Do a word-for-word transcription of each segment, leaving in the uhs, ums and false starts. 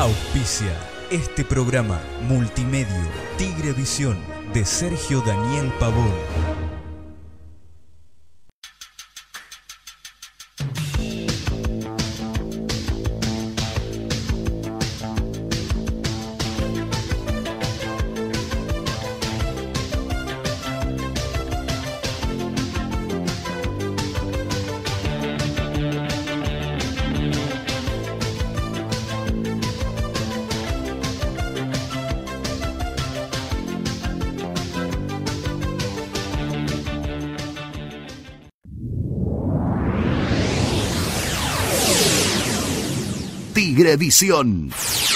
Auspicia este programa multimedio Tigre Visión de Sergio Daniel Pavón. Tigrevisión.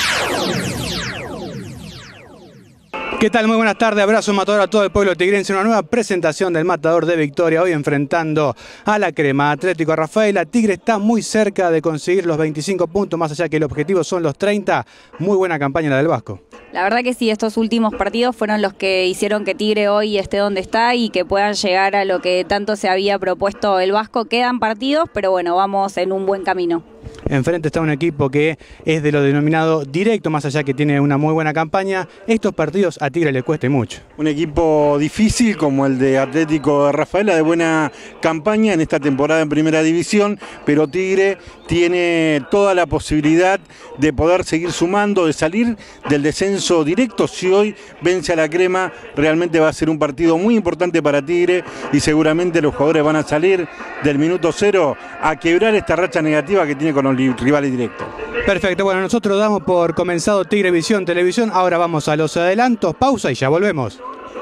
¿Qué tal? Muy buenas tardes, abrazo matador a todo el pueblo tigrense. Una nueva presentación del Matador de Victoria, hoy enfrentando a la Crema Atlético Rafaela. Tigre está muy cerca de conseguir los veinticinco puntos, más allá que el objetivo son los treinta. Muy buena campaña la del Vasco. La verdad que sí, estos últimos partidos fueron los que hicieron que Tigre hoy esté donde está y que puedan llegar a lo que tanto se había propuesto el Vasco. Quedan partidos, pero bueno, vamos en un buen camino. Enfrente está un equipo que es de lo denominado directo, más allá que tiene una muy buena campaña. Estos partidos a Tigre le cuesta mucho. Un equipo difícil como el de Atlético de Rafaela, de buena campaña en esta temporada en Primera División, pero Tigre tiene toda la posibilidad de poder seguir sumando, de salir del descenso directo. Si hoy vence a la Crema, realmente va a ser un partido muy importante para Tigre y seguramente los jugadores van a salir del minuto cero a quebrar esta racha negativa que tiene con los rivales directos. Perfecto, bueno, nosotros damos por comenzado Tigrevisión Televisión. Ahora vamos a los adelantos, pausa y ya volvemos.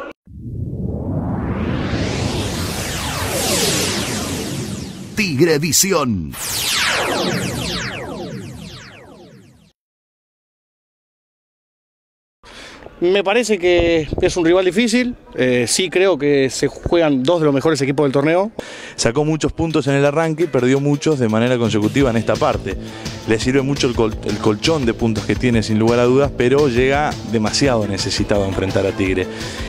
Tigrevisión. Me parece que es un rival difícil, eh, sí creo que se juegan dos de los mejores equipos del torneo. Sacó muchos puntos en el arranque y perdió muchos de manera consecutiva en esta parte. Le sirve mucho el, col el colchón de puntos que tiene sin lugar a dudas, pero llega demasiado necesitado a enfrentar a Tigre.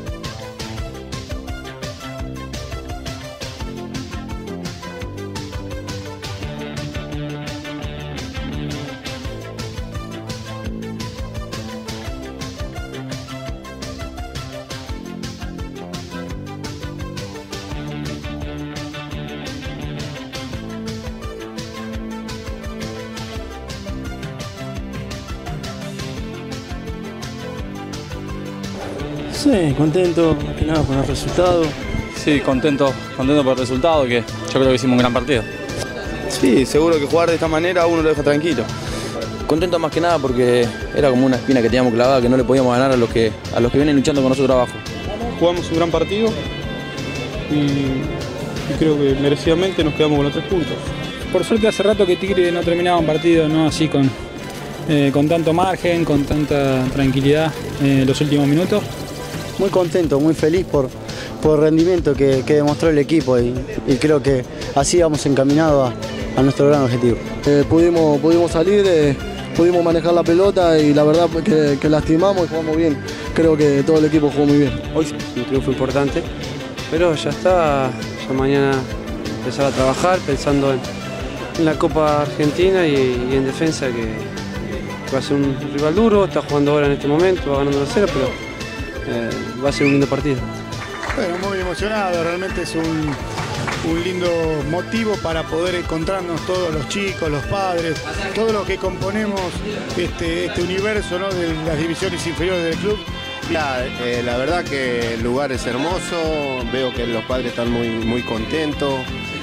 Sí, contento, más que nada con el resultado. Sí, contento, contento por el resultado, que yo creo que hicimos un gran partido. Sí, seguro que jugar de esta manera a uno lo deja tranquilo. Contento más que nada porque era como una espina que teníamos clavada, que no le podíamos ganar a los que, a los que vienen luchando con nosotros abajo. Jugamos un gran partido y, y creo que merecidamente nos quedamos con los tres puntos. Por suerte hace rato que Tigre no terminaba un partido, no así con, eh, con tanto margen, con tanta tranquilidad en eh, los últimos minutos. Muy contento, muy feliz por, por el rendimiento que, que demostró el equipo y, y creo que así vamos encaminados a, a nuestro gran objetivo. Eh, pudimos, pudimos salir, eh, pudimos manejar la pelota y la verdad que, que lastimamos y jugamos bien. Creo que todo el equipo jugó muy bien. Hoy sí, un triunfo importante, pero ya está, ya mañana empezar a trabajar pensando en, en la Copa Argentina y, y en defensa que, que va a ser un rival duro, está jugando ahora en este momento, va ganando la cero, pero Eh, va a ser un lindo partido. Bueno, muy emocionado, realmente es un, un lindo motivo para poder encontrarnos todos los chicos, los padres, todos los que componemos este, este universo, ¿no?, de las divisiones inferiores del club. La, eh, la verdad que el lugar es hermoso, veo que los padres están muy, muy contentos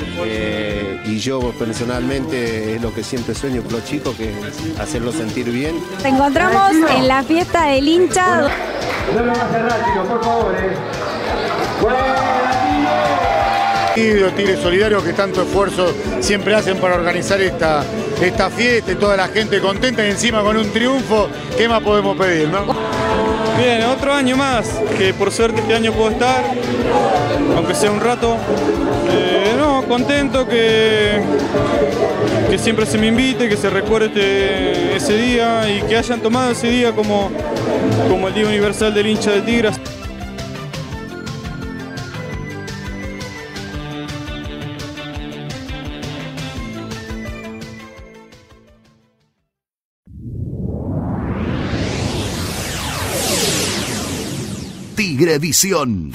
eh, y yo personalmente es lo que siempre sueño con los chicos, que hacerlos sentir bien. Nos encontramos en la fiesta del hincha. No lo va a hacer rápido, por favor, eh. Los Tigres Solidarios que tanto esfuerzo siempre hacen para organizar esta, esta fiesta y toda la gente contenta y encima con un triunfo, ¿qué más podemos pedir, no? Bien, otro año más, que por suerte este año puedo estar, aunque sea un rato. Eh, no, contento que, que siempre se me invite, que se recuerde ese día y que hayan tomado ese día como, como el Día Universal del hincha de Tigres. Tigrevisión.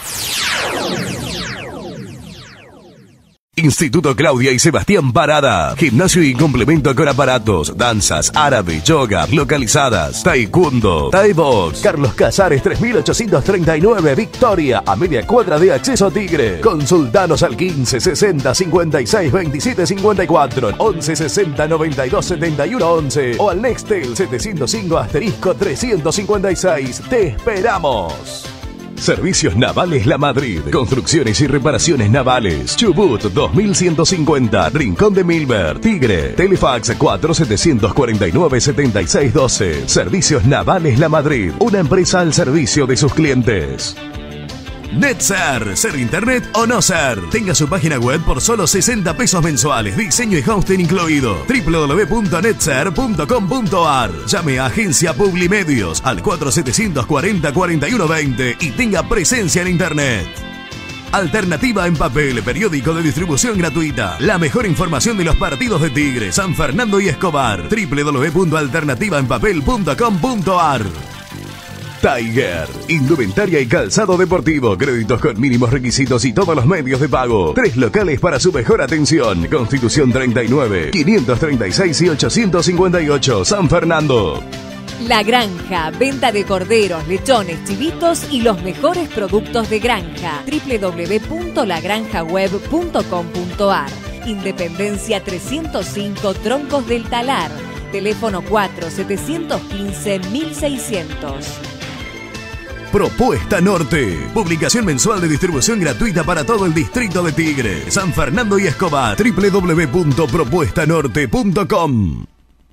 Instituto Claudia y Sebastián Parada. Gimnasio y complemento con aparatos, danzas, árabe, yoga, localizadas, taekwondo, thai box. Carlos Casares tres mil ochocientos treinta y nueve, Victoria, a media cuadra de acceso Tigre. Consultanos al quince sesenta cincuenta y seis veintisiete cincuenta y cuatro, once sesenta noventa y dos setenta y uno once o al Nextel setecientos cinco asterisco trescientos cincuenta y seis. Te esperamos. Servicios Navales La Madrid. Construcciones y reparaciones navales. Chubut dos mil ciento cincuenta. Rincón de Milver. Tigre. Telefax cuatro setecientos cuarenta y nueve setenta y seis doce. Servicios Navales La Madrid. Una empresa al servicio de sus clientes. Netzer, ser internet o no ser. Tenga su página web por solo sesenta pesos mensuales. Diseño y hosting incluido. doble u doble u doble u punto netzer punto com punto a r. Llame a Agencia Publimedios al cuatro setecientos cuarenta cuarenta y uno veinte y tenga presencia en internet. Alternativa en papel, periódico de distribución gratuita. La mejor información de los partidos de Tigre, San Fernando y Escobar. doble u doble u doble u punto alternativa en papel punto com punto a r. Tiger, indumentaria y calzado deportivo, créditos con mínimos requisitos y todos los medios de pago. Tres locales para su mejor atención. Constitución treinta y nueve, quinientos treinta y seis y ochocientos cincuenta y ocho, San Fernando. La Granja, venta de corderos, lechones, chivitos y los mejores productos de granja. doble u doble u doble u punto la granja web punto com punto a r. Independencia trescientos cinco, Troncos del Talar. Teléfono cuatro setecientos quince mil seiscientos. Propuesta Norte. Publicación mensual de distribución gratuita para todo el distrito de Tigre, San Fernando y Escobar. doble u doble u doble u punto propuesta norte punto com.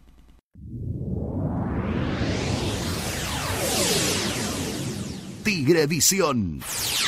Tigrevisión.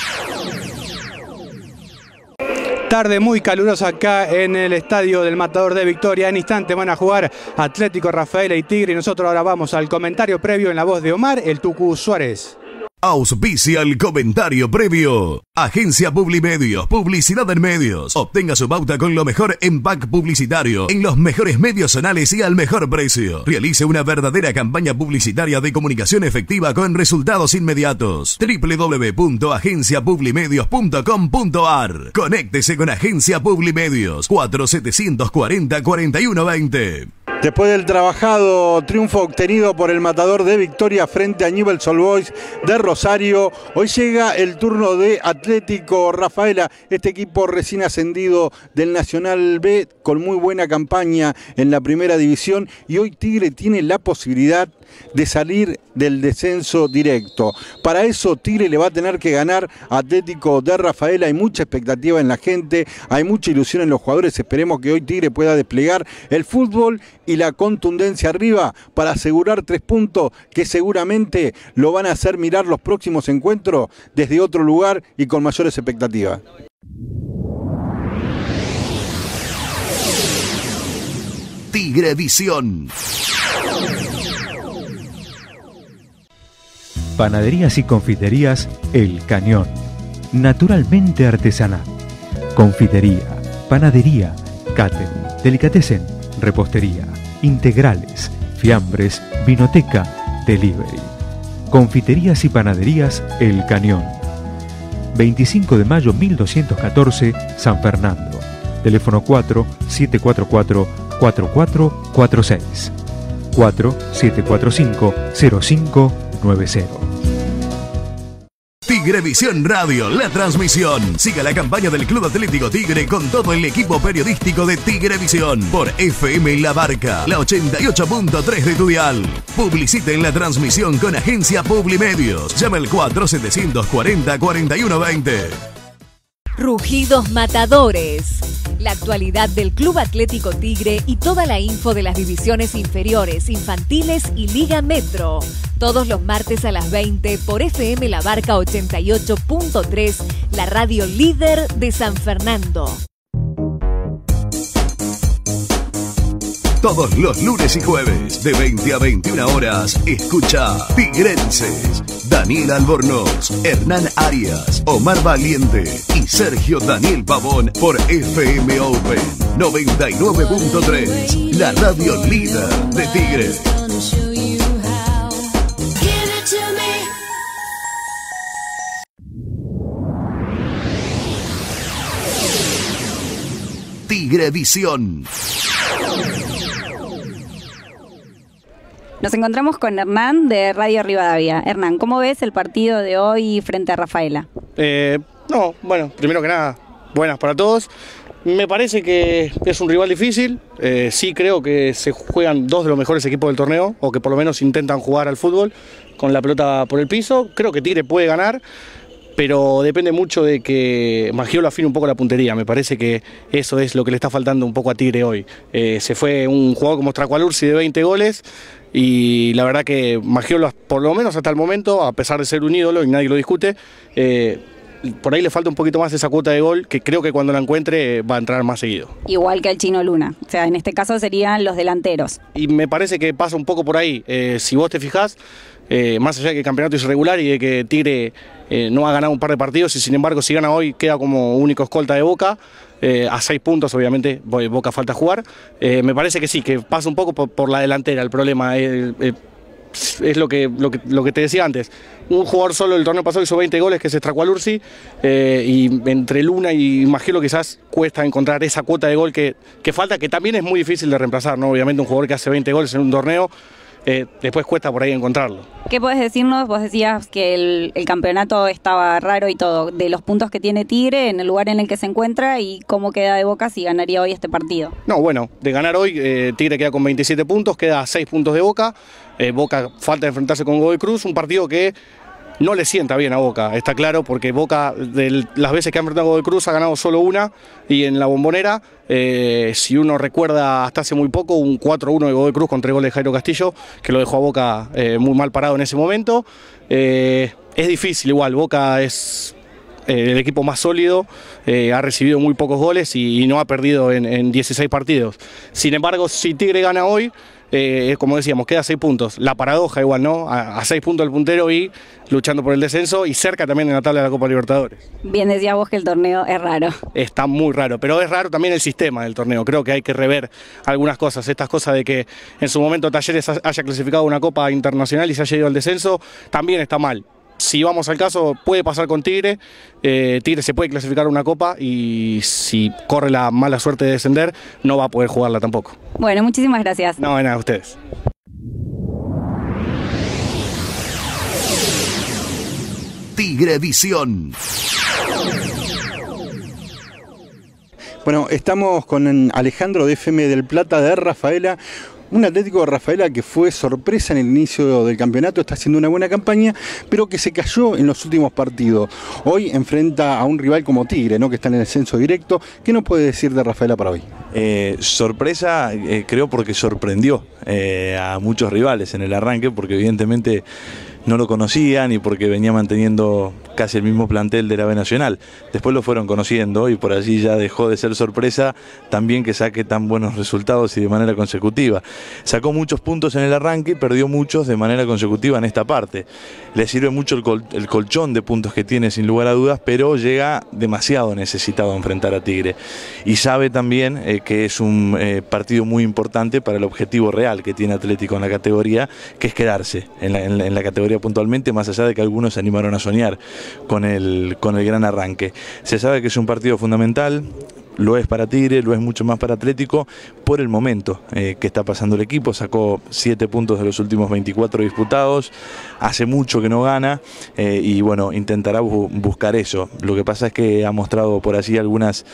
Tarde muy calurosa acá en el estadio del Matador de Victoria. En instante van a jugar Atlético Rafaela y Tigre. Y nosotros ahora vamos al comentario previo en la voz de Omar, el Tucu Suárez. Auspicia el comentario previo. Agencia Publimedios, publicidad en medios. Obtenga su pauta con lo mejor en pack publicitario, en los mejores medios zonales y al mejor precio. Realice una verdadera campaña publicitaria de comunicación efectiva con resultados inmediatos. doble u doble u doble u punto agencia publimedios punto com punto a r. Conéctese con Agencia Publimedios cuatro setecientos cuarenta cuarenta y uno veinte. Después del trabajado triunfo obtenido por el Matador de Victoria frente a Newell's Old Boys de Rosario, hoy llega el turno de Atlético Rafaela, este equipo recién ascendido del Nacional B con muy buena campaña en la primera división, y hoy Tigre tiene la posibilidad de salir del descenso directo. Para eso Tigre le va a tener que ganar a Atlético de Rafaela. Hay mucha expectativa en la gente, hay mucha ilusión en los jugadores. Esperemos que hoy Tigre pueda desplegar el fútbol y la contundencia arriba para asegurar tres puntos que seguramente lo van a hacer mirar los próximos encuentros desde otro lugar y con mayores expectativas. Tigrevisión. Panaderías y confiterías El Cañón. Naturalmente artesanal. Confitería, panadería, catering, delicatessen, repostería, integrales, fiambres, vinoteca, delivery. Confiterías y panaderías El Cañón. veinticinco de mayo mil doscientos catorce, San Fernando. Teléfono cuatro siete cuatro cuatro cuatro cuatro cuatro seis. cuatro siete cuatro cinco cero cinco nueve cero. Tigrevisión Radio, la transmisión. Siga la campaña del Club Atlético Tigre con todo el equipo periodístico de Tigrevisión por F M La Barca, la ochenta y ocho punto tres de tu dial. Publicite en la transmisión con Agencia Publimedios. Llama al cuatro setecientos cuarenta cuarenta y uno veinte. Rugidos Matadores. La actualidad del Club Atlético Tigre y toda la info de las divisiones inferiores, infantiles y Liga Metro. Todos los martes a las veinte por F M La Barca ochenta y ocho punto tres, la radio líder de San Fernando. Todos los lunes y jueves, de veinte a veintiuna horas, escucha Tigrenses. Daniel Albornoz, Hernán Arias, Omar Valiente y Sergio Daniel Pavón por F M Open noventa y nueve punto tres, la radio líder de Tigre. Tigrevisión. Nos encontramos con Hernán de Radio Rivadavia. Hernán, ¿cómo ves el partido de hoy frente a Rafaela? Eh, no, bueno, primero que nada, buenas para todos. Me parece que es un rival difícil, eh, sí creo que se juegan dos de los mejores equipos del torneo, o que por lo menos intentan jugar al fútbol con la pelota por el piso. Creo que Tigre puede ganar, pero depende mucho de que Maggiolo afine un poco la puntería. Me parece que eso es lo que le está faltando un poco a Tigre hoy. Eh, se fue un jugador como Stracualursi de veinte goles, y la verdad que Maggiolo, por lo menos hasta el momento, a pesar de ser un ídolo y nadie lo discute, eh, por ahí le falta un poquito más esa cuota de gol, que creo que cuando la encuentre va a entrar más seguido. Igual que el Chino Luna, o sea, en este caso serían los delanteros. Y me parece que pasa un poco por ahí. Eh, si vos te fijás, eh, más allá de que el campeonato es irregular y de que Tigre eh, no ha ganado un par de partidos, y sin embargo si gana hoy queda como único escolta de Boca, eh, a seis puntos obviamente, Boca falta jugar. Eh, me parece que sí, que pasa un poco por, por la delantera el problema. Eh, eh, es lo que, lo, que, lo que te decía antes, un jugador solo el torneo pasado hizo veinte goles, que es Stracualursi, eh, y entre Luna y Maggiolo quizás cuesta encontrar esa cuota de gol que, que falta, que también es muy difícil de reemplazar, ¿no? Obviamente un jugador que hace veinte goles en un torneo, eh, después cuesta por ahí encontrarlo. ¿Qué podés decirnos? Vos decías que el, el campeonato estaba raro y todo, de los puntos que tiene Tigre en el lugar en el que se encuentra y cómo queda de Boca si ganaría hoy este partido. No, bueno, de ganar hoy, eh, Tigre queda con veintisiete puntos, queda a seis puntos de Boca. Eh, Boca falta de enfrentarse con Godoy Cruz, un partido que no le sienta bien a Boca, está claro, porque Boca, de las veces que ha enfrentado a Godoy Cruz, ha ganado solo una, y en la Bombonera, eh, si uno recuerda hasta hace muy poco, un cuatro uno de Godoy Cruz con tres goles de Jairo Castillo, que lo dejó a Boca eh, muy mal parado en ese momento. Eh, es difícil igual, Boca es eh, el equipo más sólido, eh, ha recibido muy pocos goles y, y no ha perdido en, en dieciséis partidos. Sin embargo, si Tigre gana hoy, Eh, como decíamos, queda a seis puntos. La paradoja igual, ¿no? A, a seis puntos del puntero y luchando por el descenso, y cerca también en la tabla de la Copa Libertadores. Bien decías vos que el torneo es raro. Está muy raro, pero es raro también el sistema del torneo. Creo que hay que rever algunas cosas. Estas cosas de que en su momento Talleres haya clasificado una Copa Internacional y se haya ido al descenso, también está mal. Si vamos al caso, puede pasar con Tigre, eh, Tigre se puede clasificar una Copa, y si corre la mala suerte de descender, no va a poder jugarla tampoco. Bueno, muchísimas gracias. No, de nada, a ustedes. Tigrevisión. Bueno, estamos con Alejandro de F M del Plata de Rafaela. Un Atlético de Rafaela que fue sorpresa en el inicio del campeonato, está haciendo una buena campaña, pero que se cayó en los últimos partidos. Hoy enfrenta a un rival como Tigre, ¿no? Que está en el descenso directo. ¿Qué nos puede decir de Rafaela para hoy? Eh, sorpresa, eh, creo, porque sorprendió eh, a muchos rivales en el arranque, porque evidentemente no lo conocían y porque venía manteniendo casi el mismo plantel de la B Nacional. Después lo fueron conociendo y por allí ya dejó de ser sorpresa también que saque tan buenos resultados y de manera consecutiva. Sacó muchos puntos en el arranque y perdió muchos de manera consecutiva en esta parte. Le sirve mucho el, col el colchón de puntos que tiene, sin lugar a dudas, pero llega demasiado necesitado a enfrentar a Tigre. Y sabe también eh, que es un eh, partido muy importante para el objetivo real que tiene Atlético en la categoría, que es quedarse en la, en la, en la categoría puntualmente, más allá de que algunos se animaron a soñar con el, con el gran arranque. Se sabe que es un partido fundamental, lo es para Tigre, lo es mucho más para Atlético por el momento eh, que está pasando el equipo. Sacó siete puntos de los últimos veinticuatro disputados, hace mucho que no gana eh, y bueno, intentará bu buscar eso. Lo que pasa es que ha mostrado por allí algunas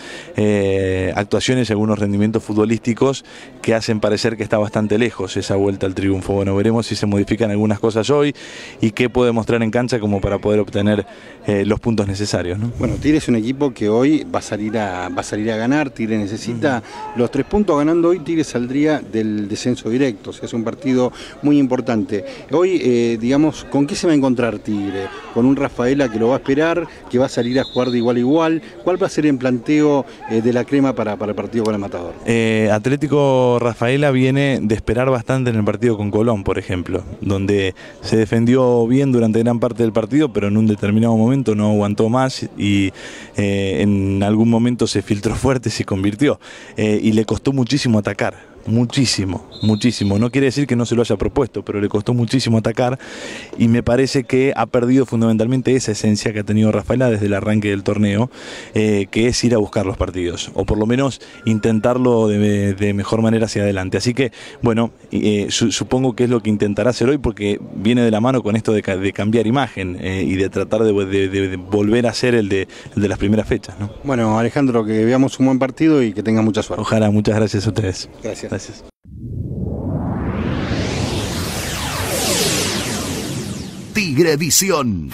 eh, actuaciones, algunos rendimientos futbolísticos que hacen parecer que está bastante lejos esa vuelta al triunfo. Bueno, veremos si se modifican algunas cosas hoy y qué puede mostrar en cancha como para poder obtener eh, los puntos necesarios, ¿no? Bueno, Tigre es un equipo que hoy va a salir a, va a salir a ganar. Tigre necesita uh-huh. los tres puntos. Ganando hoy, Tigre saldría del descenso directo. O sea, es un partido muy importante. Hoy, eh, digamos, ¿con qué se va a encontrar Tigre? Con un Rafaela que lo va a esperar, que va a salir a jugar de igual a igual. ¿Cuál va a ser el planteo eh, de la crema para, para el partido con el Matador? Eh, Atlético Rafaela viene de esperar bastante en el partido con Colón, por ejemplo, donde se defendió bien durante gran parte del partido, pero en un determinado momento no aguantó más y eh, en algún momento se filtró fuerte, se convirtió eh, y le costó muchísimo atacar. muchísimo, muchísimo. No quiere decir que no se lo haya propuesto, pero le costó muchísimo atacar y me parece que ha perdido fundamentalmente esa esencia que ha tenido Rafaela desde el arranque del torneo, eh, que es ir a buscar los partidos, o por lo menos intentarlo de, de mejor manera hacia adelante. Así que, bueno, eh, su, supongo que es lo que intentará hacer hoy, porque viene de la mano con esto de, de cambiar imagen eh, y de tratar de, de, de, de volver a ser el de, el de las primeras fechas, ¿no? Bueno, Alejandro, que veamos un buen partido y que tenga mucha suerte. Ojalá, muchas gracias a ustedes. Gracias. Gracias. Tigrevisión.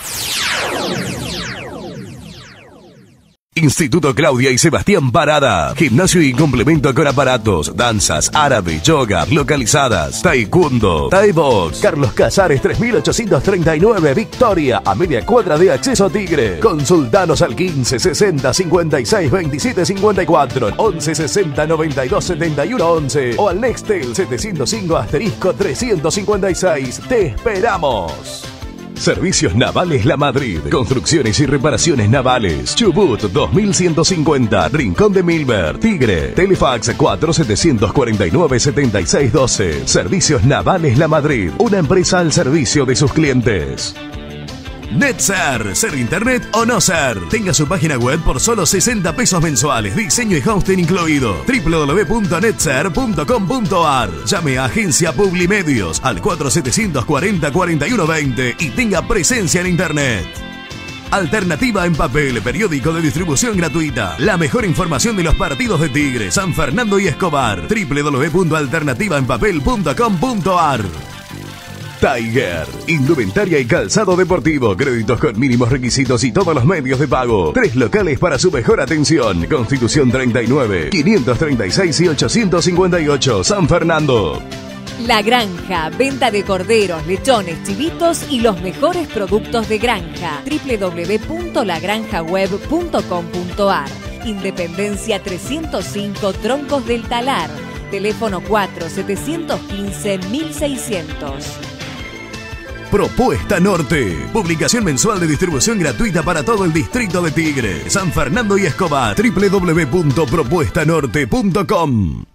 Instituto Claudia y Sebastián Parada. Gimnasio y complemento con aparatos, danzas, árabe, yoga, localizadas, taekwondo, thai box. Carlos Casares tres mil ochocientos treinta y nueve, Victoria, a media cuadra de acceso Tigre. Consultanos al quince sesenta cincuenta y seis veintisiete cincuenta y cuatro, once sesenta noventa y dos setenta y uno once o al Nextel setecientos cinco asterisco trescientos cincuenta y seis. ¡Te esperamos! Servicios Navales La Madrid. Construcciones y reparaciones navales. Chubut dos mil ciento cincuenta. Rincón de Milver. Tigre. Telefax cuatro siete cuatro nueve siete seis uno dos. Servicios Navales La Madrid. Una empresa al servicio de sus clientes. Netzer, ser internet o no ser. Tenga su página web por solo sesenta pesos mensuales. Diseño y hosting incluido. doble u doble u doble u punto netzer punto com punto a r. Llame a Agencia Publimedios al cuatro siete cuatro cero cuatro uno dos cero y tenga presencia en internet. Alternativa en papel, periódico de distribución gratuita. La mejor información de los partidos de Tigre, San Fernando y Escobar. doble u doble u doble u punto alternativa en papel punto com punto a r. Tiger, indumentaria y calzado deportivo, créditos con mínimos requisitos y todos los medios de pago. Tres locales para su mejor atención. Constitución treinta y nueve, quinientos treinta y seis y ochocientos cincuenta y ocho, San Fernando. La Granja, venta de corderos, lechones, chivitos y los mejores productos de granja. doble u doble u doble u punto la granja web punto com punto a r. Independencia trescientos cinco, Troncos del Talar. Teléfono cuatro siete uno cinco, mil seiscientos. Propuesta Norte. Publicación mensual de distribución gratuita para todo el distrito de Tigre, San Fernando y Escobar. doble u doble u doble u punto propuesta norte punto com.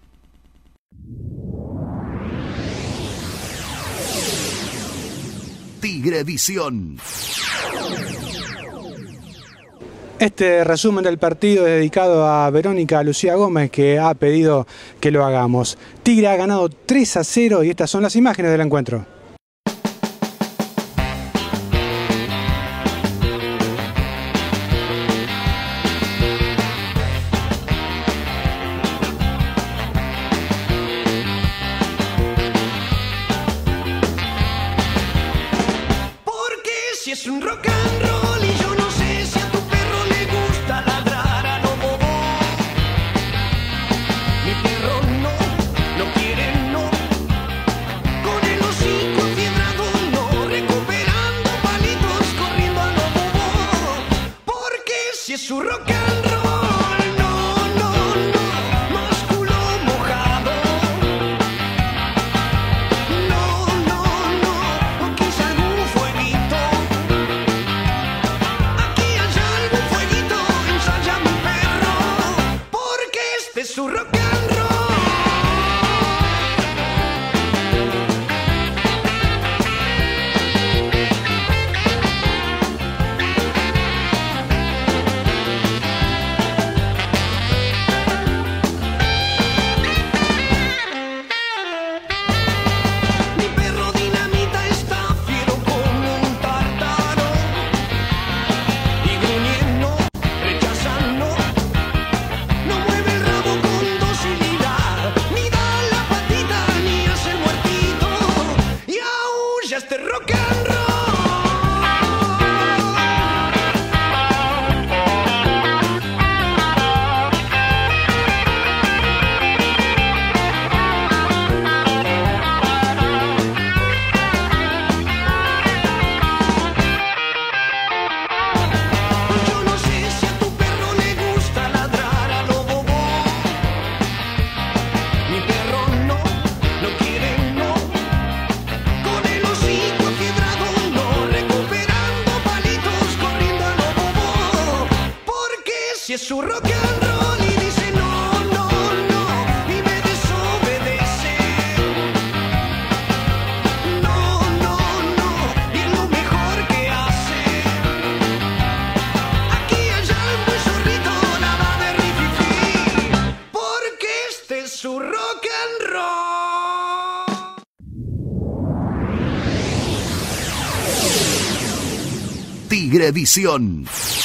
Tigrevisión. Este resumen del partido es dedicado a Verónica Lucía Gómez, que ha pedido que lo hagamos. Tigre ha ganado tres a cero y estas son las imágenes del encuentro. Es un rock and roll y yo no sé si a tu perro le gusta ladrar a lo bobo. Mi perro no, no quiere no. Con el hocico afiebrado no, recuperando palitos, corriendo a lo bobo. Porque si es su rock and roll, no, no, no, más culo mojado. No, no, no, o quizá algún fueguito. Es su rock and roll. Mi perro dinamita está fiero como un tártaro y gruñendo, rechazando. No mueve el rabo con docilidad, ni da la patita, ni hace el muertito, y aúlla este rock and roll. Yo no sé si a tu perro le gusta ladrar a lo bobo. Mi perro no, no quiere no. Con el hocico afiebrado no, recuperando palitos, corriendo a lo bobo. Porque si es su rock and roll y dice no, no, no, y me desobedece. Tigrevisión.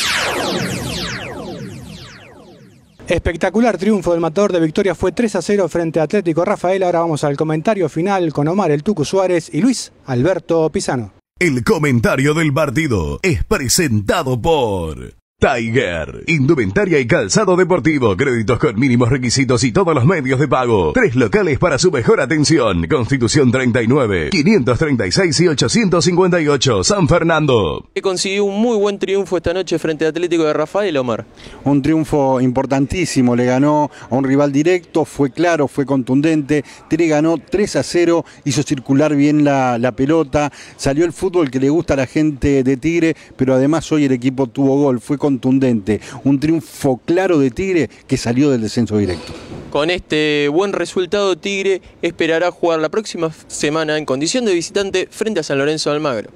Espectacular triunfo del Matador de Victoria, fue tres a cero frente a Atlético Rafaela. Ahora vamos al comentario final con Omar el Tucu Suárez y Luis Alberto Pisano. El comentario del partido es presentado por Tiger, indumentaria y calzado deportivo, créditos con mínimos requisitos y todos los medios de pago. Tres locales para su mejor atención. Constitución treinta y nueve, quinientos treinta y seis y ochocientos cincuenta y ocho, San Fernando. Consiguió un muy buen triunfo esta noche frente a Atlético de Rafaela, Omar. Un triunfo importantísimo, le ganó a un rival directo, fue claro, fue contundente. Tigre ganó tres a cero, hizo circular bien la, la pelota, salió el fútbol que le gusta a la gente de Tigre, pero además hoy el equipo tuvo gol, fue contundente, un triunfo claro de Tigre que salió del descenso directo. Con este buen resultado, Tigre esperará jugar la próxima semana en condición de visitante frente a San Lorenzo de Almagro.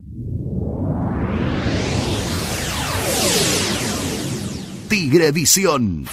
Tigrevisión.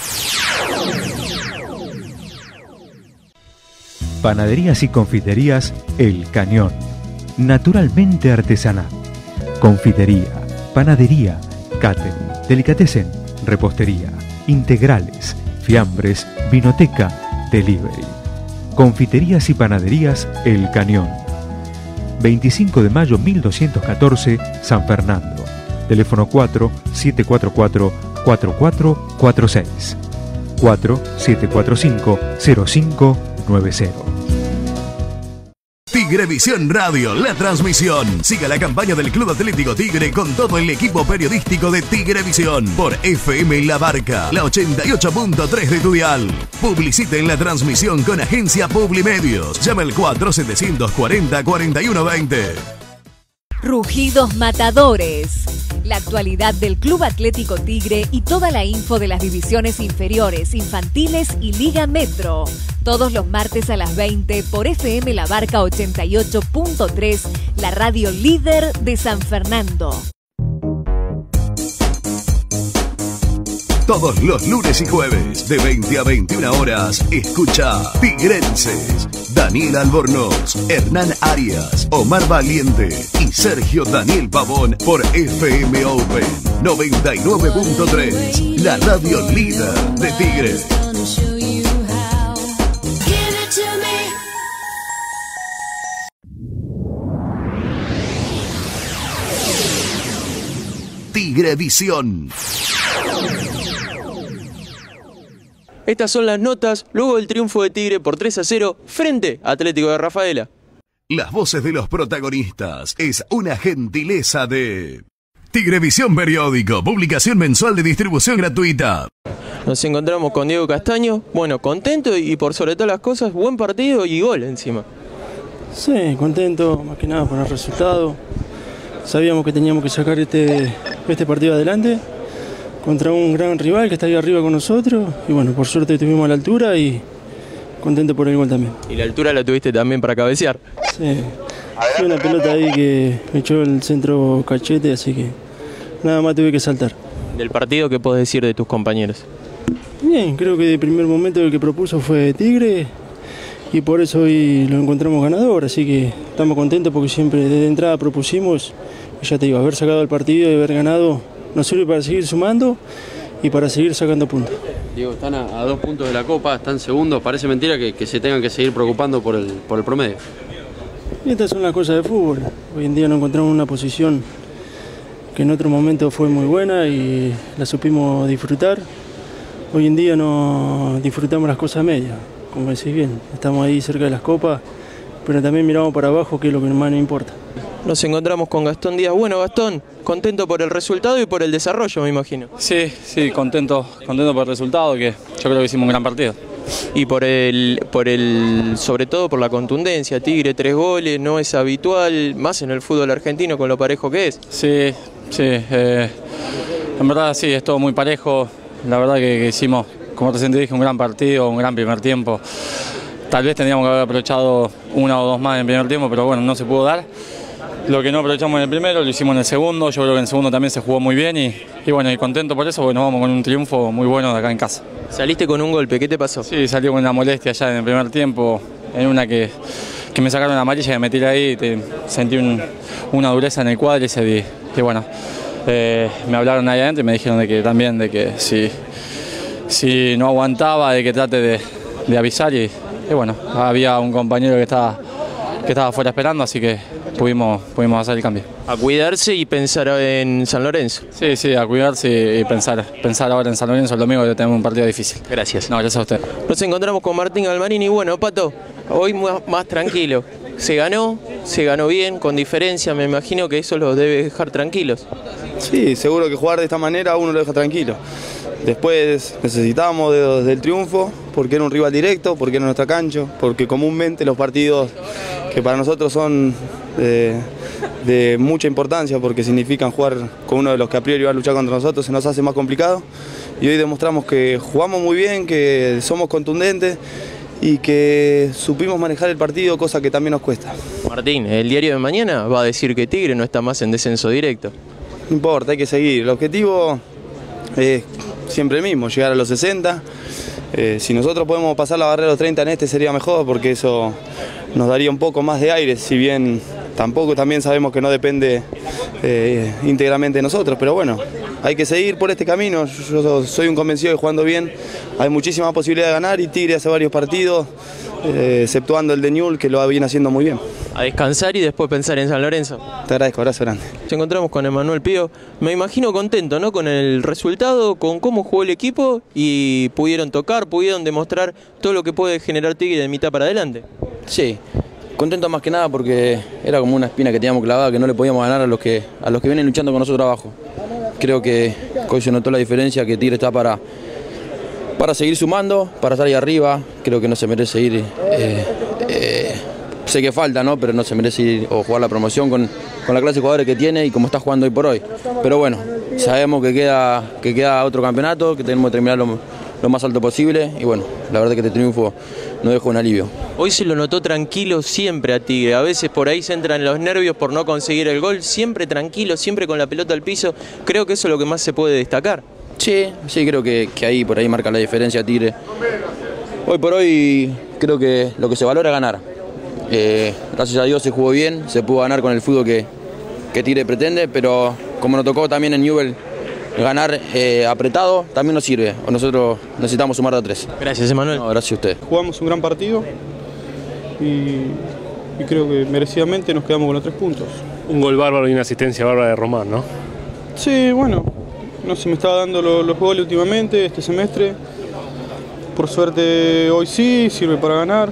Panaderías y confiterías El Cañón. Naturalmente artesanal. Confitería, panadería, catering, delicatessen, repostería, integrales, fiambres, vinoteca, delivery. Confiterías y panaderías El Cañón. veinticinco de mayo mil doscientos catorce, San Fernando. Teléfono cuatro siete cuatro cuatro cuatro cuatro cuatro seis, cuatro siete cuatro cinco cero cinco nueve cero. Tigrevisión Radio, la transmisión. Siga la campaña del Club Atlético Tigre con todo el equipo periodístico de Tigrevisión por F M La Barca, la ochenta y ocho punto tres de tu dial. Publicite en la transmisión con Agencia Publimedios. Llama al cuatro setecientos cuarenta cuarenta y uno veinte. Rugidos Matadores. La actualidad del Club Atlético Tigre y toda la info de las divisiones inferiores, infantiles y Liga Metro. Todos los martes a las veinte por F M La Barca ochenta y ocho punto tres, la radio líder de San Fernando. Todos los lunes y jueves, de veinte a veintiuna horas, escucha Tigrenses. Daniel Albornoz, Hernán Arias, Omar Valiente y Sergio Daniel Pavón por F M Open noventa y nueve punto tres, la radio líder de Tigre. Tigrevisión. Estas son las notas luego del triunfo de Tigre por tres a cero frente a Atlético de Rafaela. Las voces de los protagonistas es una gentileza de Tigrevisión Periódico, publicación mensual de distribución gratuita. Nos encontramos con Diego Castaño, bueno, contento y por sobre todas las cosas, buen partido y gol encima. Sí, contento, más que nada por el resultado. Sabíamos que teníamos que sacar este, este partido adelante contra un gran rival que está ahí arriba con nosotros y bueno, por suerte estuvimos a la altura y contento por el gol también. Y la altura la tuviste también para cabecear. Sí, fue una pelota ahí que me echó el centro cachete, así que nada más tuve que saltar. Del partido, ¿qué podés decir de tus compañeros? Bien, creo que de primer momento el que propuso fue Tigre y por eso hoy lo encontramos ganador, así que estamos contentos porque siempre desde entrada propusimos, y ya te digo, haber sacado el partido y haber ganado nos sirve para seguir sumando y para seguir sacando puntos. Diego, están a, a dos puntos de la Copa, están segundos, parece mentira que, que se tengan que seguir preocupando por el, por el promedio. Y estas son las cosas de fútbol, hoy en día nos encontramos en una posición que en otro momento fue muy buena y la supimos disfrutar. Hoy en día no disfrutamos las cosas medias, como decís bien, estamos ahí cerca de las copas, pero también miramos para abajo, que es lo que más nos importa. Nos encontramos con Gastón Díaz. Bueno, Gastón, contento por el resultado y por el desarrollo, me imagino. Sí, sí, contento, contento por el resultado, que yo creo que hicimos un gran partido. Y por el, por el, sobre todo por la contundencia, Tigre, tres goles, no es habitual, más en el fútbol argentino con lo parejo que es. Sí, sí, eh, en verdad sí, es todo muy parejo, la verdad que, que hicimos, como recién te dije, un gran partido, un gran primer tiempo. Tal vez tendríamos que haber aprovechado una o dos más en el primer tiempo, pero bueno, no se pudo dar. lo que no aprovechamos en el primero lo hicimos en el segundo. Yo creo que en el segundo también se jugó muy bien y, y bueno, y contento por eso, porque nos vamos con un triunfo muy bueno de acá en casa. Saliste con un golpe, ¿qué te pasó? Sí, salió con una molestia ya en el primer tiempo, en una que, que me sacaron la amarilla y me tiré ahí, te, sentí un, una dureza en el cuádriceps y, y bueno, eh, me hablaron ahí adentro y me dijeron de que también de que si, si no aguantaba, de que trate de, de avisar y, y bueno, había un compañero que estaba, que estaba afuera esperando, así que pudimos, pudimos hacer el cambio. A cuidarse y pensar en San Lorenzo. Sí, sí, a cuidarse y pensar, pensar ahora en San Lorenzo el domingo, que tenemos un partido difícil. Gracias. No, gracias a usted. Nos encontramos con Martín Galmarini y bueno, Pato, hoy más, más tranquilo. Se ganó, se ganó bien, con diferencia, me imagino que eso los debe dejar tranquilos. Sí, seguro que jugar de esta manera a uno lo deja tranquilo. Después necesitábamos de, del triunfo, porque era un rival directo, porque era nuestra cancha, porque comúnmente los partidos que para nosotros son de, de mucha importancia, porque significan jugar con uno de los que a priori va a luchar contra nosotros, se nos hace más complicado. Y hoy demostramos que jugamos muy bien, que somos contundentes y que supimos manejar el partido, cosa que también nos cuesta. Martín, el diario de mañana va a decir que Tigre no está más en descenso directo. No importa, hay que seguir. El objetivo es siempre el mismo, llegar a los sesenta. Eh, si nosotros podemos pasar la barrera de los treinta en este sería mejor, porque eso nos daría un poco más de aire, si bien tampoco también sabemos que no depende eh, íntegramente de nosotros, pero bueno, hay que seguir por este camino. Yo soy un convencido de que jugando bien hay muchísima posibilidad de ganar y Tigre hace varios partidos, eh, exceptuando el de Newell's, que lo viene haciendo muy bien. A descansar y después pensar en San Lorenzo. Te agradezco, abrazo grande. Nos encontramos con Emanuel Pío, me imagino contento, ¿no? Con el resultado, con cómo jugó el equipo y pudieron tocar, pudieron demostrar todo lo que puede generar Tigre de mitad para adelante. Sí, contento más que nada porque era como una espina que teníamos clavada, que no le podíamos ganar a los que, a los que vienen luchando con nosotros abajo. Creo que hoy se notó la diferencia, que Tigre está para, para seguir sumando, para estar ahí arriba. Creo que no se merece ir, eh, eh, sé que falta, ¿no? Pero no se merece ir o jugar la promoción con, con la clase de jugadores que tiene y como está jugando hoy por hoy. Pero bueno, sabemos que queda, que queda otro campeonato, que tenemos que terminar lo, lo más alto posible y bueno, la verdad es que este triunfo nos dejó un alivio. Hoy se lo notó tranquilo siempre a Tigre, a veces por ahí se entran los nervios por no conseguir el gol, siempre tranquilo, siempre con la pelota al piso, creo que eso es lo que más se puede destacar. Sí, sí, creo que, que ahí por ahí marca la diferencia Tigre. Hoy por hoy creo que lo que se valora es ganar. Eh, gracias a Dios se jugó bien, se pudo ganar con el fútbol que, que Tigre pretende, pero como nos tocó también en Newell's ganar eh, apretado, también nos sirve. Nosotros necesitamos sumar de a tres. Gracias, Emanuel. No, gracias a usted. Jugamos un gran partido y, y creo que merecidamente nos quedamos con los tres puntos. Un gol bárbaro y una asistencia bárbara de Román, ¿no? Sí, bueno, no se me estaba dando lo, los goles últimamente este semestre. Por suerte hoy sí, sirve para ganar.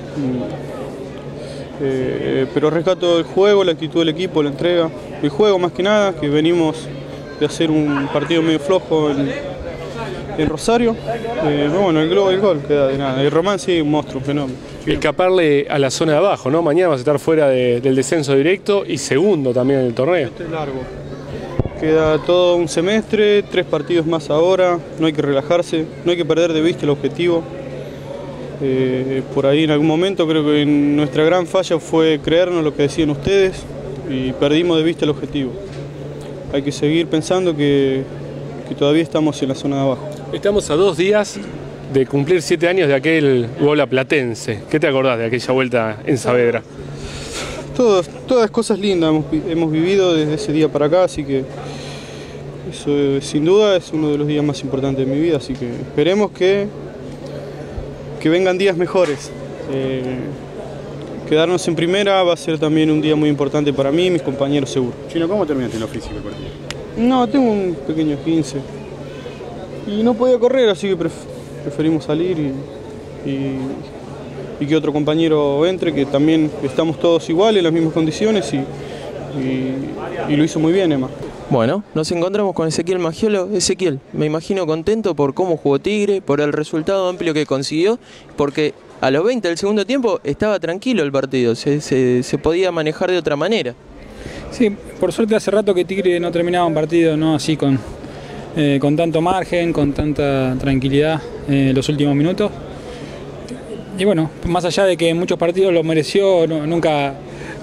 Eh, pero rescato el juego, la actitud del equipo, la entrega. El juego más que nada, que venimos de hacer un partido medio flojo en, en Rosario. Eh, bueno, el gol, el gol queda de nada. El Román sí, un monstruo, un fenómeno. Escaparle a la zona de abajo, ¿no? Mañana vas a estar fuera de, del descenso directo y segundo también en el torneo. Este es largo. Queda todo un semestre, tres partidos más ahora, no hay que relajarse, no hay que perder de vista el objetivo. Eh, por ahí en algún momento creo que nuestra gran falla fue creernos lo que decían ustedes y perdimos de vista el objetivo. Hay que seguir pensando que, que todavía estamos en la zona de abajo. Estamos a dos días de cumplir siete años de aquel gol a Platense. ¿Qué te acordás de aquella vuelta en Saavedra? Todo, todas cosas lindas hemos, hemos vivido desde ese día para acá, así que eso sin duda es uno de los días más importantes de mi vida, así que esperemos que, que vengan días mejores. Eh, quedarnos en primera va a ser también un día muy importante para mí y mis compañeros seguro. Chino, ¿cómo terminaste en lo físico el partido? No, tengo un pequeño quince y no podía correr, así que pref preferimos salir y, y y que otro compañero entre, que también estamos todos iguales, en las mismas condiciones y, y, y lo hizo muy bien, Emma. Bueno, nos encontramos con Ezequiel Magiolo. Ezequiel, me imagino contento por cómo jugó Tigre, por el resultado amplio que consiguió, porque a los veinte del segundo tiempo estaba tranquilo el partido, se, se, se podía manejar de otra manera. Sí, por suerte hace rato que Tigre no terminaba un partido, no así con, eh, con tanto margen, con tanta tranquilidad en eh, los últimos minutos. Y bueno, más allá de que en muchos partidos lo mereció, no, nunca,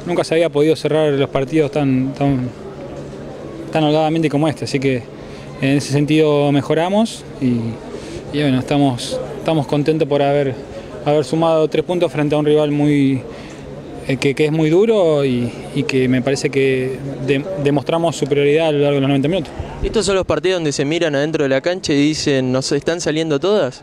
nunca se había podido cerrar los partidos tan, tan, tan holgadamente como este, así que en ese sentido mejoramos y, y bueno, estamos, estamos contentos por haber, haber sumado tres puntos frente a un rival muy, eh, que, que es muy duro y, y que me parece que de, demostramos superioridad a lo largo de los noventa minutos. ¿Estos son los partidos donde se miran adentro de la cancha y dicen, ¿nos están saliendo todas?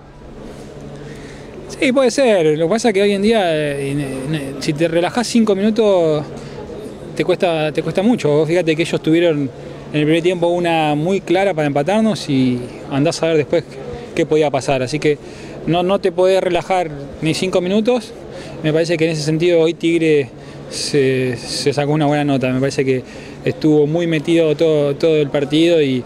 Sí, puede ser. Lo que pasa es que hoy en día, eh, si te relajás cinco minutos, te cuesta, te cuesta mucho. Vos fíjate que ellos tuvieron en el primer tiempo una muy clara para empatarnos y andás a ver después qué podía pasar. Así que no, no te podés relajar ni cinco minutos. Me parece que en ese sentido hoy Tigre se, se sacó una buena nota. Me parece que estuvo muy metido todo, todo el partido y,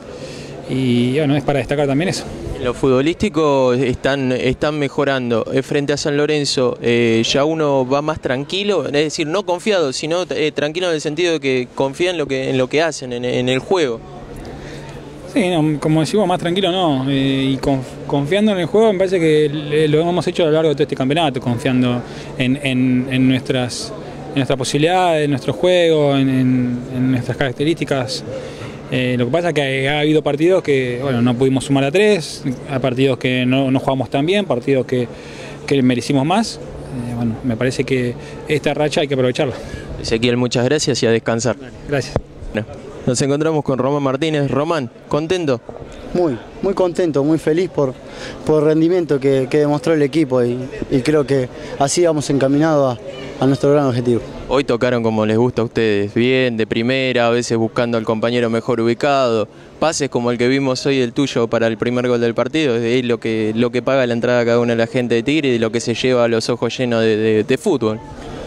y bueno, es para destacar también eso. En lo futbolístico están, están mejorando. Frente a San Lorenzo, eh, ya uno va más tranquilo, es decir, no confiado, sino eh, tranquilo en el sentido de que confía en lo que, en lo que hacen, en, en el juego. Sí, no, como decimos, más tranquilo no. Eh, y conf, confiando en el juego, me parece que lo hemos hecho a lo largo de todo este campeonato, confiando en, en, en, nuestras, en nuestras posibilidades, en nuestro juego, en, en, en nuestras características. Eh, lo que pasa es que ha habido partidos que bueno, no pudimos sumar a tres, hay partidos que no, no jugamos tan bien, partidos que, que merecimos más. Eh, bueno, me parece que esta racha hay que aprovecharla. Ezequiel, muchas gracias y a descansar. Gracias. Bueno, nos encontramos con Román Martínez. Román, ¿contento? Muy, muy contento, muy feliz por, por el rendimiento que, que demostró el equipo y, y creo que así vamos encaminados a, a nuestro gran objetivo. Hoy tocaron como les gusta a ustedes, bien, de primera, a veces buscando al compañero mejor ubicado, pases como el que vimos hoy, el tuyo para el primer gol del partido, es lo que, lo que paga la entrada a cada una de la gente de Tigre y lo que se lleva a los ojos llenos de, de, de fútbol.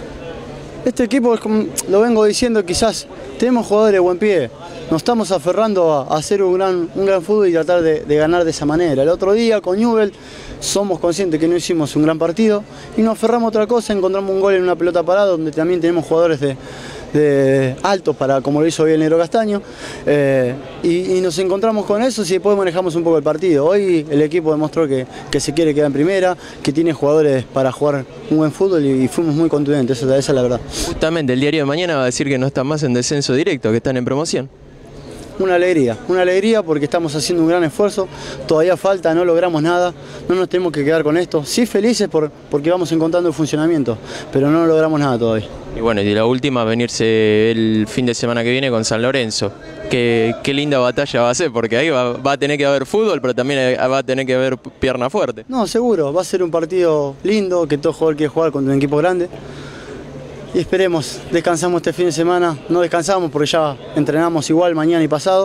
Este equipo, como lo vengo diciendo, quizás tenemos jugadores de buen pie, nos estamos aferrando a, a hacer un gran, un gran fútbol y tratar de, de ganar de esa manera. El otro día con Newell somos conscientes que no hicimos un gran partido y nos aferramos a otra cosa, encontramos un gol en una pelota parada donde también tenemos jugadores de, de altos para, como lo hizo hoy el Negro Castaño, eh, y, y nos encontramos con eso y después manejamos un poco el partido. Hoy el equipo demostró que, que se quiere quedar en primera, que tiene jugadores para jugar un buen fútbol y, y fuimos muy contundentes, esa, esa es la verdad. Justamente el diario de mañana va a decir que no están más en descenso directo, que están en promoción. Una alegría, una alegría porque estamos haciendo un gran esfuerzo, todavía falta, no logramos nada, no nos tenemos que quedar con esto. Sí felices por, porque vamos encontrando el funcionamiento, pero no logramos nada todavía. Y bueno, y la última, venirse el fin de semana que viene con San Lorenzo. Qué, qué linda batalla va a ser, porque ahí va, va a tener que haber fútbol, pero también va a tener que haber pierna fuerte. No, seguro, va a ser un partido lindo, que todo jugador quiere jugar contra un equipo grande. Y esperemos, descansamos este fin de semana, no descansamos porque ya entrenamos igual mañana y pasado,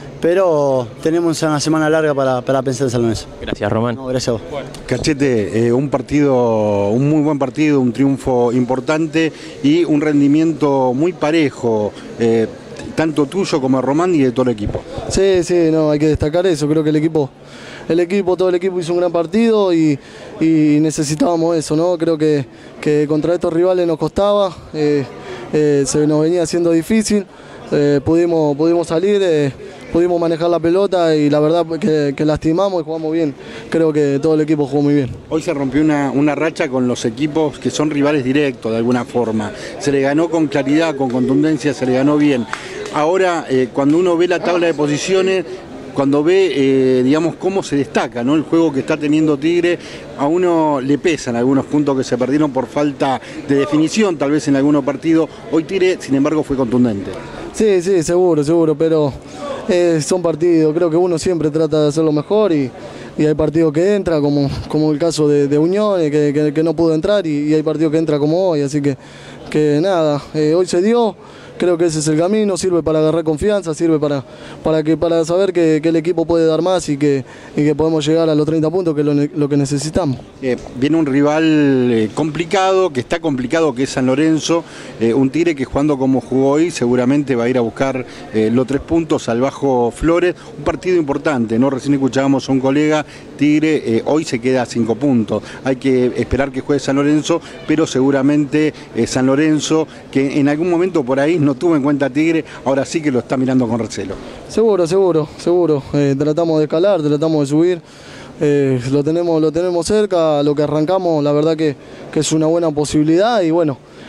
pero tenemos una semana larga para, para pensar en San Lorenzo. Gracias, Román. No, gracias a vos. Cachete, eh, un partido, un muy buen partido, un triunfo importante y un rendimiento muy parejo, eh, tanto tuyo como de Román y de todo el equipo. Sí, sí, no, hay que destacar eso, creo que el equipo... El equipo, todo el equipo hizo un gran partido y, y necesitábamos eso, ¿no? Creo que, que contra estos rivales nos costaba, eh, eh, se nos venía haciendo difícil, eh, pudimos, pudimos salir, eh, pudimos manejar la pelota y la verdad que, que lastimamos y jugamos bien. Creo que todo el equipo jugó muy bien. Hoy se rompió una, una racha con los equipos que son rivales directos de alguna forma. Se le ganó con claridad, con contundencia, se le ganó bien. Ahora, eh, cuando uno ve la tabla de posiciones, cuando ve, eh, digamos, cómo se destaca, ¿no?, el juego que está teniendo Tigre, a uno le pesan algunos puntos que se perdieron por falta de definición, tal vez en algunos partidos. Hoy Tigre, sin embargo, fue contundente. Sí, sí, seguro, seguro, pero eh, son partidos. Creo que uno siempre trata de hacerlo mejor y, y hay partidos que entra, como, como el caso de, de Unión, que, que, que no pudo entrar, y, y hay partidos que entra como hoy, así que, que nada, eh, hoy se dio. Creo que ese es el camino, sirve para agarrar confianza, sirve para, para, que, para saber que, que el equipo puede dar más y que, y que podemos llegar a los treinta puntos, que es lo, lo que necesitamos. Eh, viene un rival eh, complicado, que está complicado, que es San Lorenzo, eh, un Tigre que jugando como jugó hoy seguramente va a ir a buscar eh, los tres puntos al Bajo Flores, un partido importante, ¿no? Recién escuchábamos a un colega, Tigre eh, hoy se queda a cinco puntos, hay que esperar que juegue San Lorenzo, pero seguramente eh, San Lorenzo, que en algún momento por ahí no tuvo en cuenta a Tigre, ahora sí que lo está mirando con recelo. Seguro, seguro, seguro. Eh, tratamos de escalar, tratamos de subir. Eh, lo tenemos, lo tenemos cerca, lo que arrancamos, la verdad que, que es una buena posibilidad y bueno,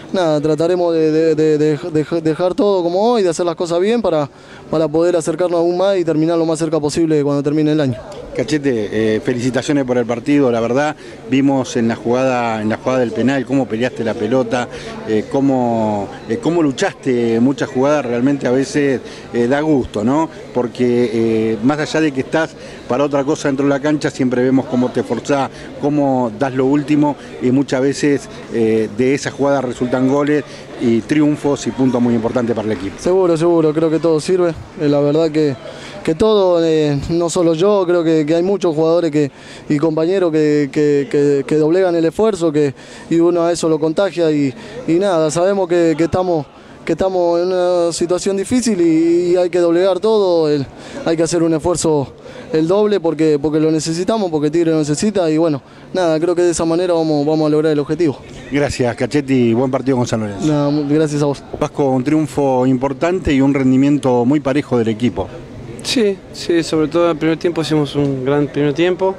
nada, trataremos de, de, de, de, de dejar todo como hoy, de hacer las cosas bien para, para poder acercarnos aún más y terminar lo más cerca posible cuando termine el año. Cachete, eh, felicitaciones por el partido, la verdad, vimos en la jugada, en la jugada del penal cómo peleaste la pelota, eh, cómo, eh, cómo luchaste muchas jugadas, realmente a veces eh, da gusto, ¿no? Porque eh, más allá de que estás para otra cosa dentro de la cancha, siempre vemos cómo te esforzás, cómo das lo último y muchas veces eh, de esas jugadas resultan goles y triunfos y puntos muy importantes para el equipo. Seguro, seguro, creo que todo sirve, eh, la verdad que que todo, eh, no solo yo, creo que, que hay muchos jugadores que, y compañeros que, que, que, que doblegan el esfuerzo que, y uno a eso lo contagia y, y nada, sabemos que, que, estamos, que estamos en una situación difícil y, y hay que doblegar todo, el, hay que hacer un esfuerzo el doble porque, porque lo necesitamos, porque Tigre lo necesita y bueno, nada, creo que de esa manera vamos, vamos a lograr el objetivo. Gracias, Cachetti, buen partido con San Lorenzo. Nada, gracias a vos. Vasco, un triunfo importante y un rendimiento muy parejo del equipo. Sí, sí, sobre todo en el primer tiempo hicimos un gran primer tiempo.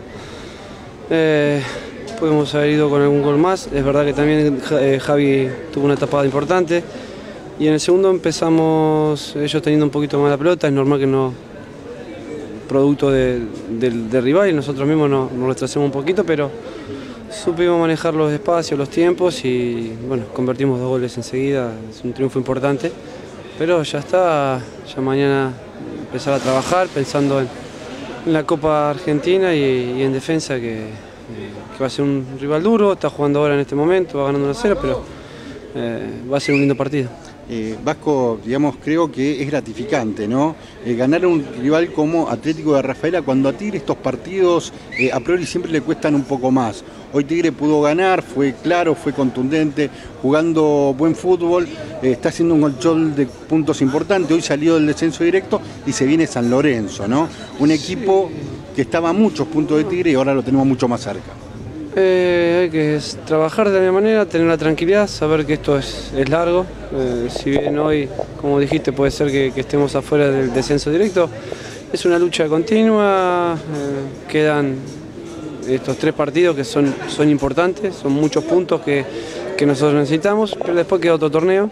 Eh, pudimos haber ido con algún gol más. Es verdad que también eh, Javi tuvo una tapada importante. Y en el segundo empezamos ellos teniendo un poquito más la pelota. Es normal que no, producto de, del, del rival y nosotros mismos nos, nos retrasemos un poquito, pero supimos manejar los espacios, los tiempos y bueno, convertimos dos goles enseguida. Es un triunfo importante. Pero ya está, ya mañana empezar a trabajar pensando en, en la Copa Argentina y, y en defensa que, que va a ser un rival duro, está jugando ahora en este momento, va ganando una cero, pero eh, va a ser un lindo partido. Eh, Vasco, digamos, creo que es gratificante, ¿no? Eh, ganar a un rival como Atlético de Rafaela cuando a Tigre estos partidos eh, a priori siempre le cuestan un poco más. Hoy Tigre pudo ganar, fue claro, fue contundente, jugando buen fútbol, eh, está haciendo un colchón de puntos importantes, hoy salió del descenso directo y se viene San Lorenzo, ¿no? Un equipo que estaba a muchos puntos de Tigre y ahora lo tenemos mucho más cerca. Eh, hay que trabajar de la manera, tener la tranquilidad, saber que esto es, es largo. Eh, si bien hoy, como dijiste, puede ser que, que estemos afuera del descenso directo, es una lucha continua, eh, quedan estos tres partidos que son, son importantes, son muchos puntos que, que nosotros necesitamos, pero después queda otro torneo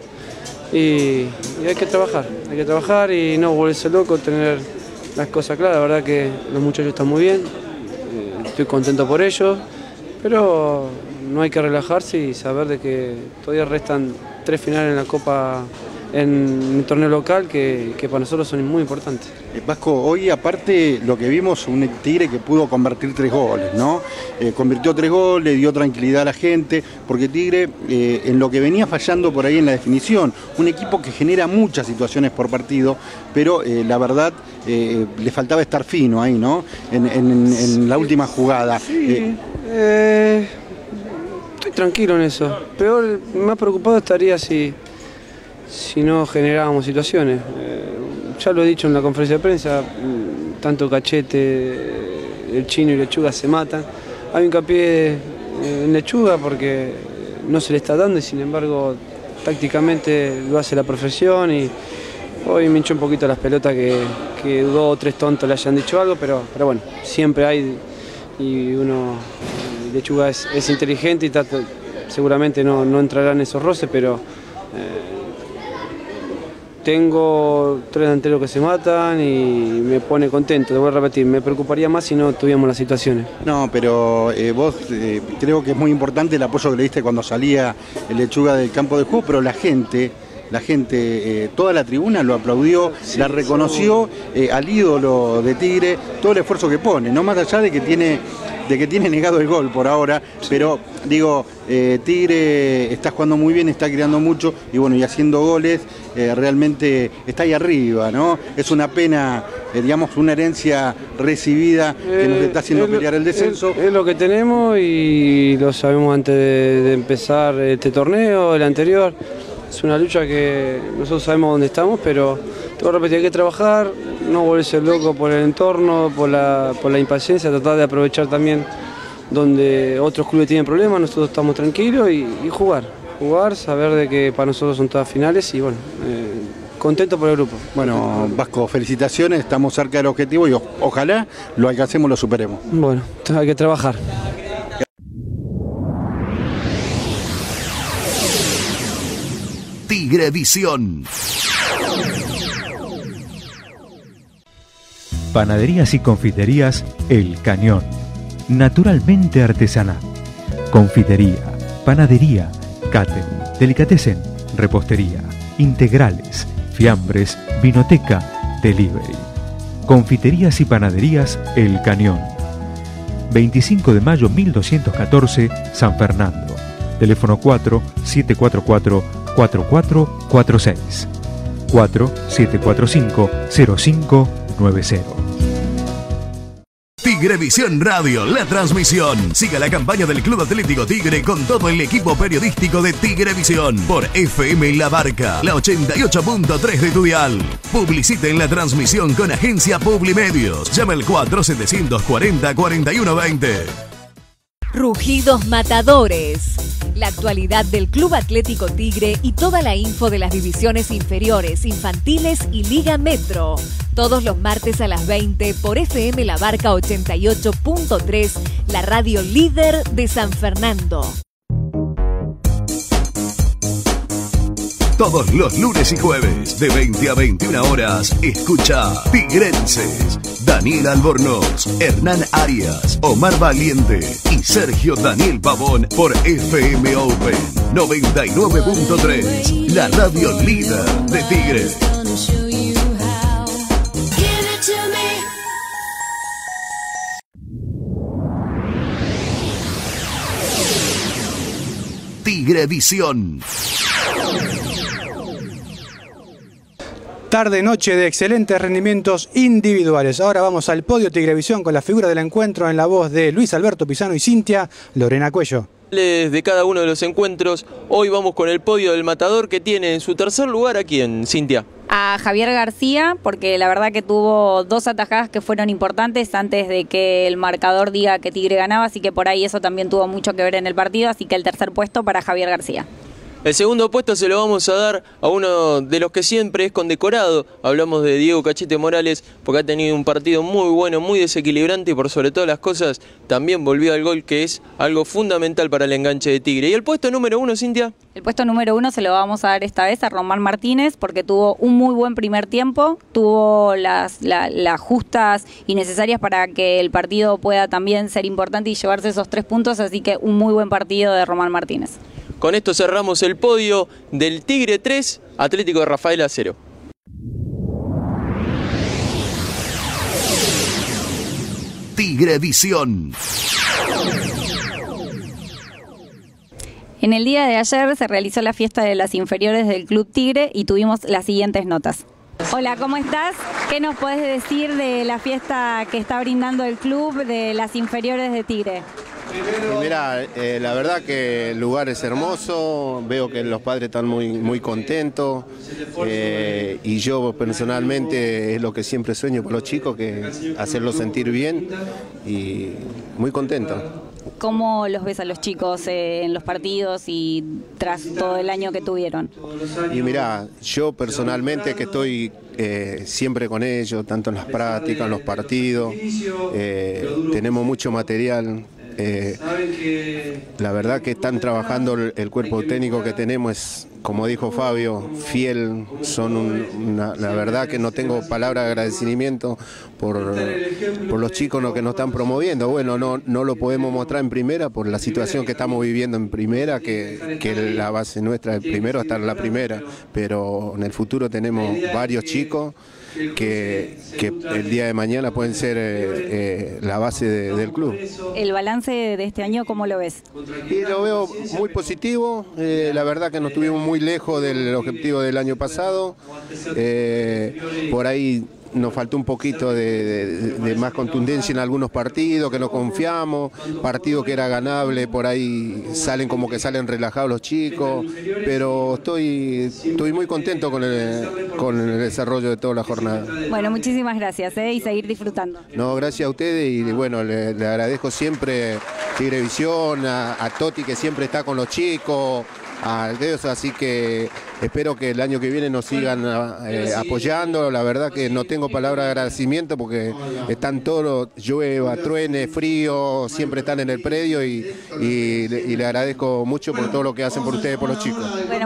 y, y hay que trabajar, hay que trabajar y no volverse loco, tener las cosas claras. La verdad que los muchachos están muy bien, eh, estoy contento por ellos. Pero no hay que relajarse y saber de que todavía restan tres finales en la Copa, en el torneo local, que, que para nosotros son muy importantes. Eh, Vasco, hoy aparte lo que vimos, un Tigre que pudo convertir tres goles, ¿no? Eh, convirtió tres goles, dio tranquilidad a la gente, porque Tigre, eh, en lo que venía fallando por ahí en la definición, un equipo que genera muchas situaciones por partido, pero eh, la verdad eh, le faltaba estar fino ahí, ¿no? En, en, en la última jugada. Sí. Eh, Eh, estoy tranquilo en eso. Peor, más preocupado estaría si, si no generábamos situaciones. Eh, ya lo he dicho en la conferencia de prensa, tanto Cachete, el Chino y Lechuga se matan. Hay hincapié en Lechuga porque no se le está dando y sin embargo tácticamente lo hace la profesión y hoy me hinchó un poquito las pelotas que, que dos o tres tontos le hayan dicho algo, pero, pero bueno, siempre hay y uno, Lechuga es, es inteligente y trata, seguramente no, no entrará en esos roces, pero eh, tengo tres delanteros que se matan y me pone contento, te voy a repetir, me preocuparía más si no tuviéramos las situaciones. No, pero eh, vos eh, creo que es muy importante el apoyo que le diste cuando salía el Lechuga del campo de juego, pero la gente... La gente, eh, toda la tribuna lo aplaudió, sí, la reconoció eh, al ídolo de Tigre, todo el esfuerzo que pone, no más allá de que tiene, de que tiene negado el gol por ahora, sí. Pero digo, eh, Tigre está jugando muy bien, está creando mucho y bueno, y haciendo goles, eh, realmente está ahí arriba, ¿no? Es una pena, eh, digamos, una herencia recibida que eh, nos está haciendo pelear el descenso. Es, es lo que tenemos y lo sabemos antes de, de empezar este torneo, el anterior. Es una lucha que nosotros sabemos dónde estamos, pero te voy a repetir, hay que trabajar, no volverse loco por el entorno, por la, por la impaciencia, tratar de aprovechar también donde otros clubes tienen problemas, nosotros estamos tranquilos y, y jugar, jugar, saber de que para nosotros son todas finales y bueno, eh, contento por el grupo. Bueno, Vasco, felicitaciones, estamos cerca del objetivo y o, ojalá lo alcancemos, lo superemos. Bueno, hay que trabajar. Tigrevisión. Panaderías y confiterías El Cañón. Naturalmente artesanal. Confitería, panadería, catering, delicatessen, repostería, integrales, fiambres, vinoteca, delivery. Confiterías y panaderías El Cañón. veinticinco de mayo mil doscientos catorce, San Fernando. Teléfono cuatro siete cuatro cuatro cuatro cuatro cuatro seis. cuatro siete cuatro cinco cero cinco nueve cero. Tigrevisión Radio, la transmisión. Siga la campaña del Club Atlético Tigre con todo el equipo periodístico de Tigrevisión por F M La Barca, la ochenta y ocho punto tres de tu dial. Publicite en la transmisión con Agencia Publimedios. Llama al cuatro setecientos cuarenta cuarenta y uno veinte. Rugidos Matadores. La actualidad del Club Atlético Tigre y toda la info de las divisiones inferiores, infantiles y Liga Metro. Todos los martes a las veinte por F M La Barca ochenta y ocho punto tres, la radio líder de San Fernando. Todos los lunes y jueves de veinte a veintiuna horas, escucha Tigrenses. Daniel Albornoz, Hernán Arias, Omar Valiente y Sergio Daniel Pavón por F M Open noventa y nueve punto tres, la radio líder de Tigre. Tigrevisión. Tarde-noche de excelentes rendimientos individuales. Ahora vamos al podio Tigrevisión con la figura del encuentro en la voz de Luis Alberto Pisano y Cintia Lorena Cuello. De cada uno de los encuentros, hoy vamos con el podio del Matador, que tiene en su tercer lugar ¿a quién, Cintia? A Javier García, porque la verdad que tuvo dos atajadas que fueron importantes antes de que el marcador diga que Tigre ganaba, así que por ahí eso también tuvo mucho que ver en el partido, así que el tercer puesto para Javier García. El segundo puesto se lo vamos a dar a uno de los que siempre es condecorado. Hablamos de Diego Cachete Morales, porque ha tenido un partido muy bueno, muy desequilibrante y por sobre todas las cosas también volvió al gol, que es algo fundamental para el enganche de Tigre. ¿Y el puesto número uno, Cintia? El puesto número uno se lo vamos a dar esta vez a Román Martínez, porque tuvo un muy buen primer tiempo, tuvo las, la, las justas y necesarias para que el partido pueda también ser importante y llevarse esos tres puntos, así que un muy buen partido de Román Martínez. Con esto cerramos el podio del Tigre tres, Atlético de Rafaela cero. Tigrevisión. En el día de ayer se realizó la fiesta de las inferiores del Club Tigre y tuvimos las siguientes notas. Hola, ¿cómo estás? ¿Qué nos podés decir de la fiesta que está brindando el club de las inferiores de Tigre? Mira, eh, la verdad que el lugar es hermoso, veo que los padres están muy, muy contentos eh, y yo personalmente es lo que siempre sueño con los chicos, que es hacerlos sentir bien y muy contento. ¿Cómo los ves a los chicos eh, en los partidos y tras todo el año que tuvieron? Y mira, yo personalmente que estoy eh, siempre con ellos, tanto en las prácticas, en los partidos, eh, tenemos mucho material. Eh, la verdad que están trabajando el, el cuerpo técnico que tenemos, es, como dijo Fabio, fiel, son un, una, la verdad que no tengo palabra de agradecimiento por, por los chicos que nos están promoviendo. Bueno, no, no lo podemos mostrar en primera por la situación que estamos viviendo en primera, que, que la base nuestra es primero hasta en la primera, pero en el futuro tenemos varios chicos Que, que el día de mañana pueden ser eh, eh, la base de, del club. ¿El balance de este año cómo lo ves? Y lo veo muy positivo, eh, la verdad que nos estuvimos muy lejos del objetivo del año pasado, eh, por ahí nos faltó un poquito de, de, de más contundencia en algunos partidos, que no confiamos, partidos que era ganable, por ahí salen como que salen relajados los chicos, pero estoy, estoy muy contento con el, con el desarrollo de toda la jornada. Bueno, muchísimas gracias eh, y seguir disfrutando. No, gracias a ustedes y bueno, le, le agradezco siempre Tigrevisión, a, a Toti que siempre está con los chicos, a Deus, así que espero que el año que viene nos sigan eh, apoyando. La verdad que no tengo palabra de agradecimiento porque están todos, llueva, truene, frío, siempre están en el predio y, y, y le agradezco mucho por todo lo que hacen por ustedes, por los chicos. Bueno,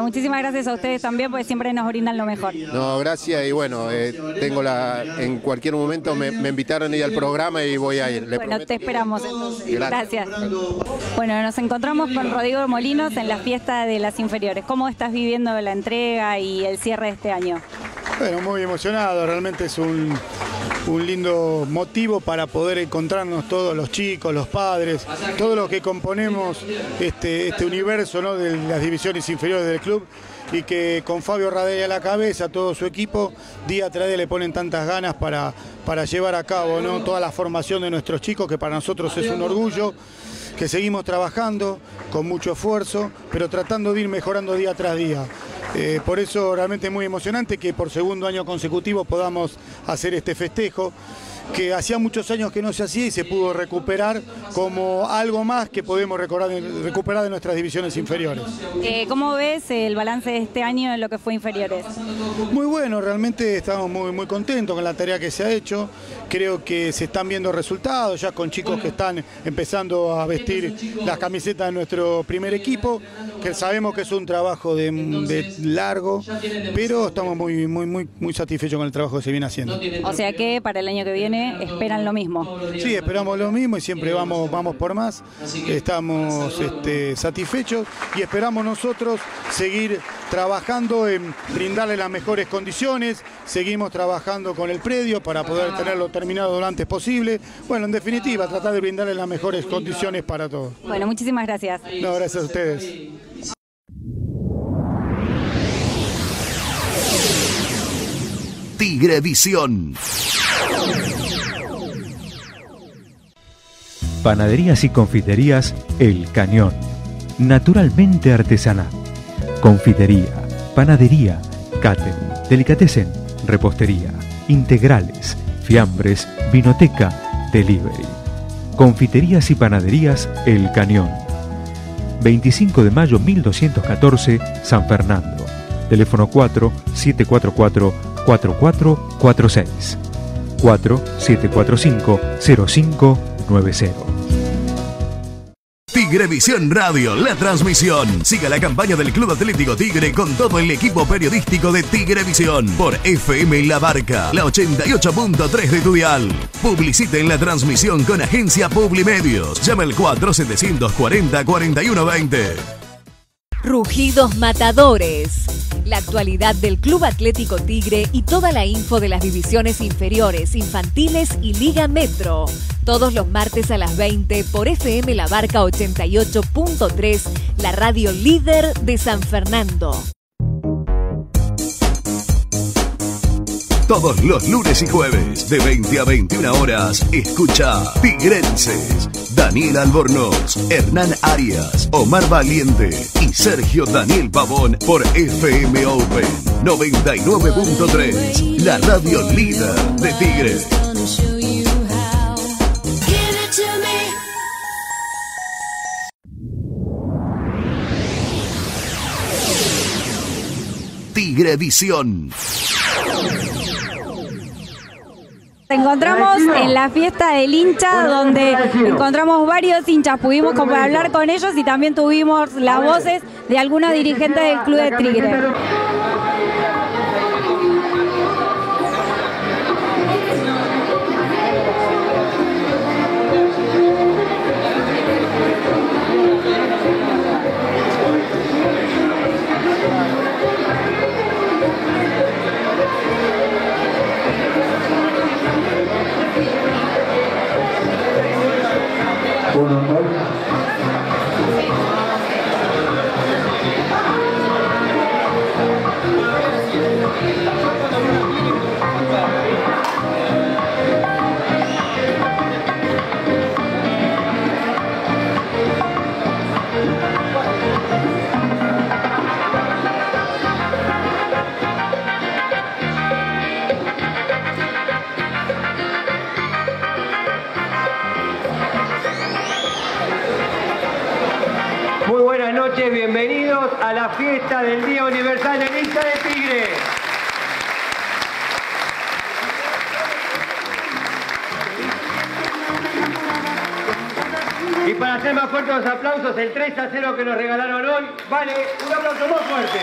Bueno, muchísimas gracias a ustedes también, porque siempre nos brindan lo mejor. No, gracias y bueno, eh, tengo la, en cualquier momento me, me invitaron a ir al programa y voy a ir. Le Bueno, prometo. te esperamos entonces. Gracias. Gracias. Bueno, nos encontramos con Rodrigo Molinos en la fiesta de las inferiores. ¿Cómo estás viviendo la entrega y el cierre de este año? Bueno, muy emocionado, realmente es un, un lindo motivo para poder encontrarnos todos los chicos, los padres, todos los que componemos este, este universo, ¿no?, de las divisiones inferiores del club, y que con Fabio Radei a la cabeza, todo su equipo, día tras día le ponen tantas ganas para, para llevar a cabo, ¿no?, toda la formación de nuestros chicos, que para nosotros es un orgullo, que seguimos trabajando con mucho esfuerzo, pero tratando de ir mejorando día tras día. Eh, por eso realmente es muy emocionante que por segundo año consecutivo podamos hacer este festejo, que hacía muchos años que no se hacía y se pudo recuperar como algo más que podemos recordar, recuperar de nuestras divisiones inferiores. Eh, ¿Cómo ves el balance de este año en lo que fue inferiores? Muy bueno, realmente estamos muy, muy contentos con la tarea que se ha hecho. Creo que se están viendo resultados ya con chicos que están empezando a vestir las camisetas de nuestro primer equipo, que sabemos que es un trabajo de, de largo, pero estamos muy, muy, muy, muy satisfechos con el trabajo que se viene haciendo. O sea que para el año que viene esperan lo mismo. Sí, esperamos lo mismo y siempre vamos, vamos por más. Estamos este, satisfechos y esperamos nosotros seguir trabajando en brindarle las mejores condiciones. Seguimos trabajando con el predio para poder tenerlo terminado lo antes posible. Bueno, en definitiva, tratar de brindarle las mejores condiciones para todos. Bueno, muchísimas gracias. No, gracias a ustedes. Tigrevisión. Panaderías y confiterías El Cañón. Naturalmente artesanal. Confitería, panadería, catering, delicatessen, repostería, integrales, fiambres, vinoteca, delivery. Confiterías y panaderías El Cañón. veinticinco de mayo mil doscientos catorce, San Fernando. Teléfono cuatro siete cuatro cuatro cuatro cuatro cuatro seis. cuatro siete cuatro cinco cero cinco nueve cero. Tigrevisión Radio, la transmisión. Siga la campaña del Club Atlético Tigre con todo el equipo periodístico de Tigrevisión por F M La Barca, la ochenta y ocho punto tres de tu dial. Publicite en la transmisión con Agencia Publimedios. Llama al cuatro setecientos cuarenta cuarenta y uno veinte. Rugidos Matadores. La actualidad del Club Atlético Tigre y toda la info de las divisiones inferiores, infantiles y Liga Metro. Todos los martes a las veinte por F M La Barca ochenta y ocho punto tres, la radio líder de San Fernando. Todos los lunes y jueves, de veinte a veintiuna horas, escucha Tigrenses. Daniel Albornoz, Hernán Arias, Omar Valiente y Sergio Daniel Pavón por F M Open noventa y nueve punto tres, la radio líder de Tigre. Tigrevisión. Nos encontramos en la fiesta del hincha, donde encontramos varios hinchas, pudimos como hablar con ellos y también tuvimos las voces de algunos dirigentes del Club de Tigre. Muy buenas noches, bienvenidos a la fiesta del Día Universal del Hincha de Tigre. Y para Para hacer más fuertes los aplausos, el tres a cero que nos regalaron hoy, vale un aplauso más fuerte.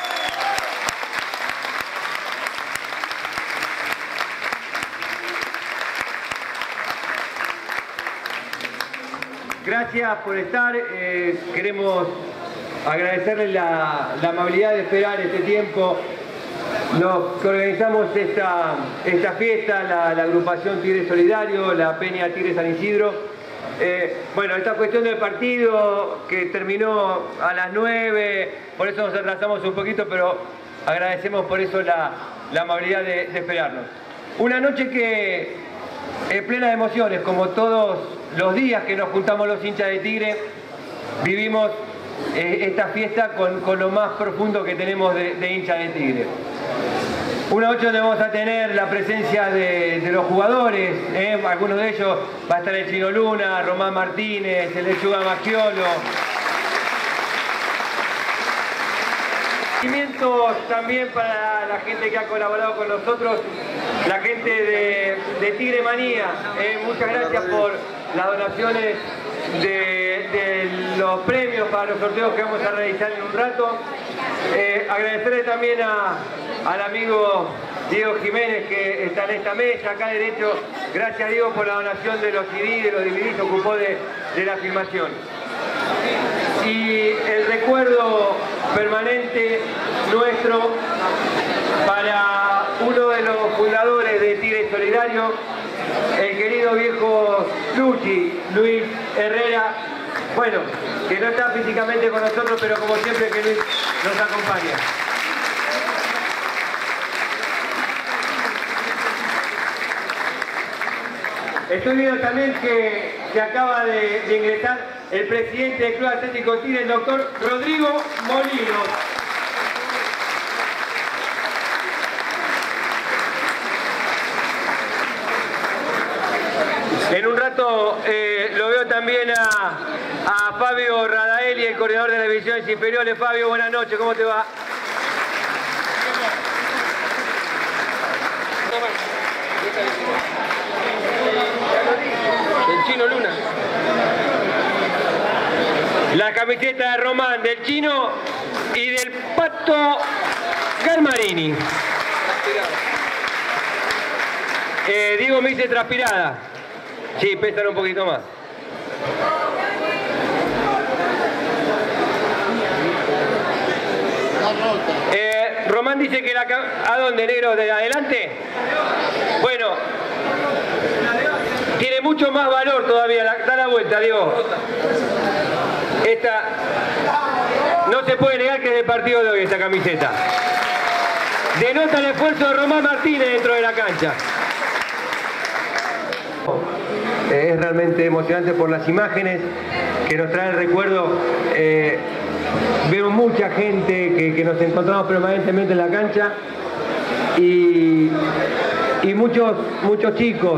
Gracias por estar, eh, queremos agradecerles la, la amabilidad de esperar este tiempo. Nos que organizamos esta, esta fiesta, la, la agrupación Tigre Solidario, la Peña Tigre San Isidro. Eh, bueno, esta cuestión del partido que terminó a las nueve, por eso nos atrasamos un poquito, pero agradecemos por eso la, la amabilidad de, de esperarnos. Una noche que eh, plena de emociones, como todos los días que nos juntamos los hinchas de Tigre, vivimos eh, esta fiesta con, con lo más profundo que tenemos de, de hinchas de Tigre. Una noche donde vamos a tener la presencia de, de los jugadores, ¿eh? Algunos de ellos va a estar el Chino Luna, Román Martínez, el Lechuga Maggiolo. Agradecimientos también para la gente que ha colaborado con nosotros, la gente de, de Tigre Manía. ¿eh? Muchas gracias por las donaciones de, de los premios para los sorteos que vamos a realizar en un rato. Eh, agradecerle también a, al amigo Diego Jiménez que está en esta mesa, acá derecho. Gracias Diego por la donación de los C D, de los D V D, se ocupó de, de la filmación. Y el recuerdo permanente nuestro para uno de los fundadores de Tigre Solidario, el querido viejo Luchi, Luis Herrera, bueno, que no está físicamente con nosotros, pero como siempre que Luis nos acompaña. Estoy viendo también que, que acaba de, de ingresar el presidente del Club Atlético Tigre, el doctor Rodrigo Molinos. En un rato eh, lo veo también a, a Fabio Radaeli, el coordinador de las divisiones inferiores. Fabio, buenas noches, ¿cómo te va? El Chino Luna. La camiseta de Román, del Chino y del Pato Garmarini. Eh, Diego me dice transpirada. Sí, pesan un poquito más. Eh, Román dice que la... ¿A dónde, negro? ¿De adelante? Bueno, tiene mucho más valor todavía. Da la vuelta, Diego. Esta... No se puede negar que es del partido de hoy esta camiseta. Denota el esfuerzo de Román Martínez dentro de la cancha. Es realmente emocionante por las imágenes que nos trae el recuerdo. Eh, vemos mucha gente que, que nos encontramos permanentemente en la cancha y, y muchos, muchos chicos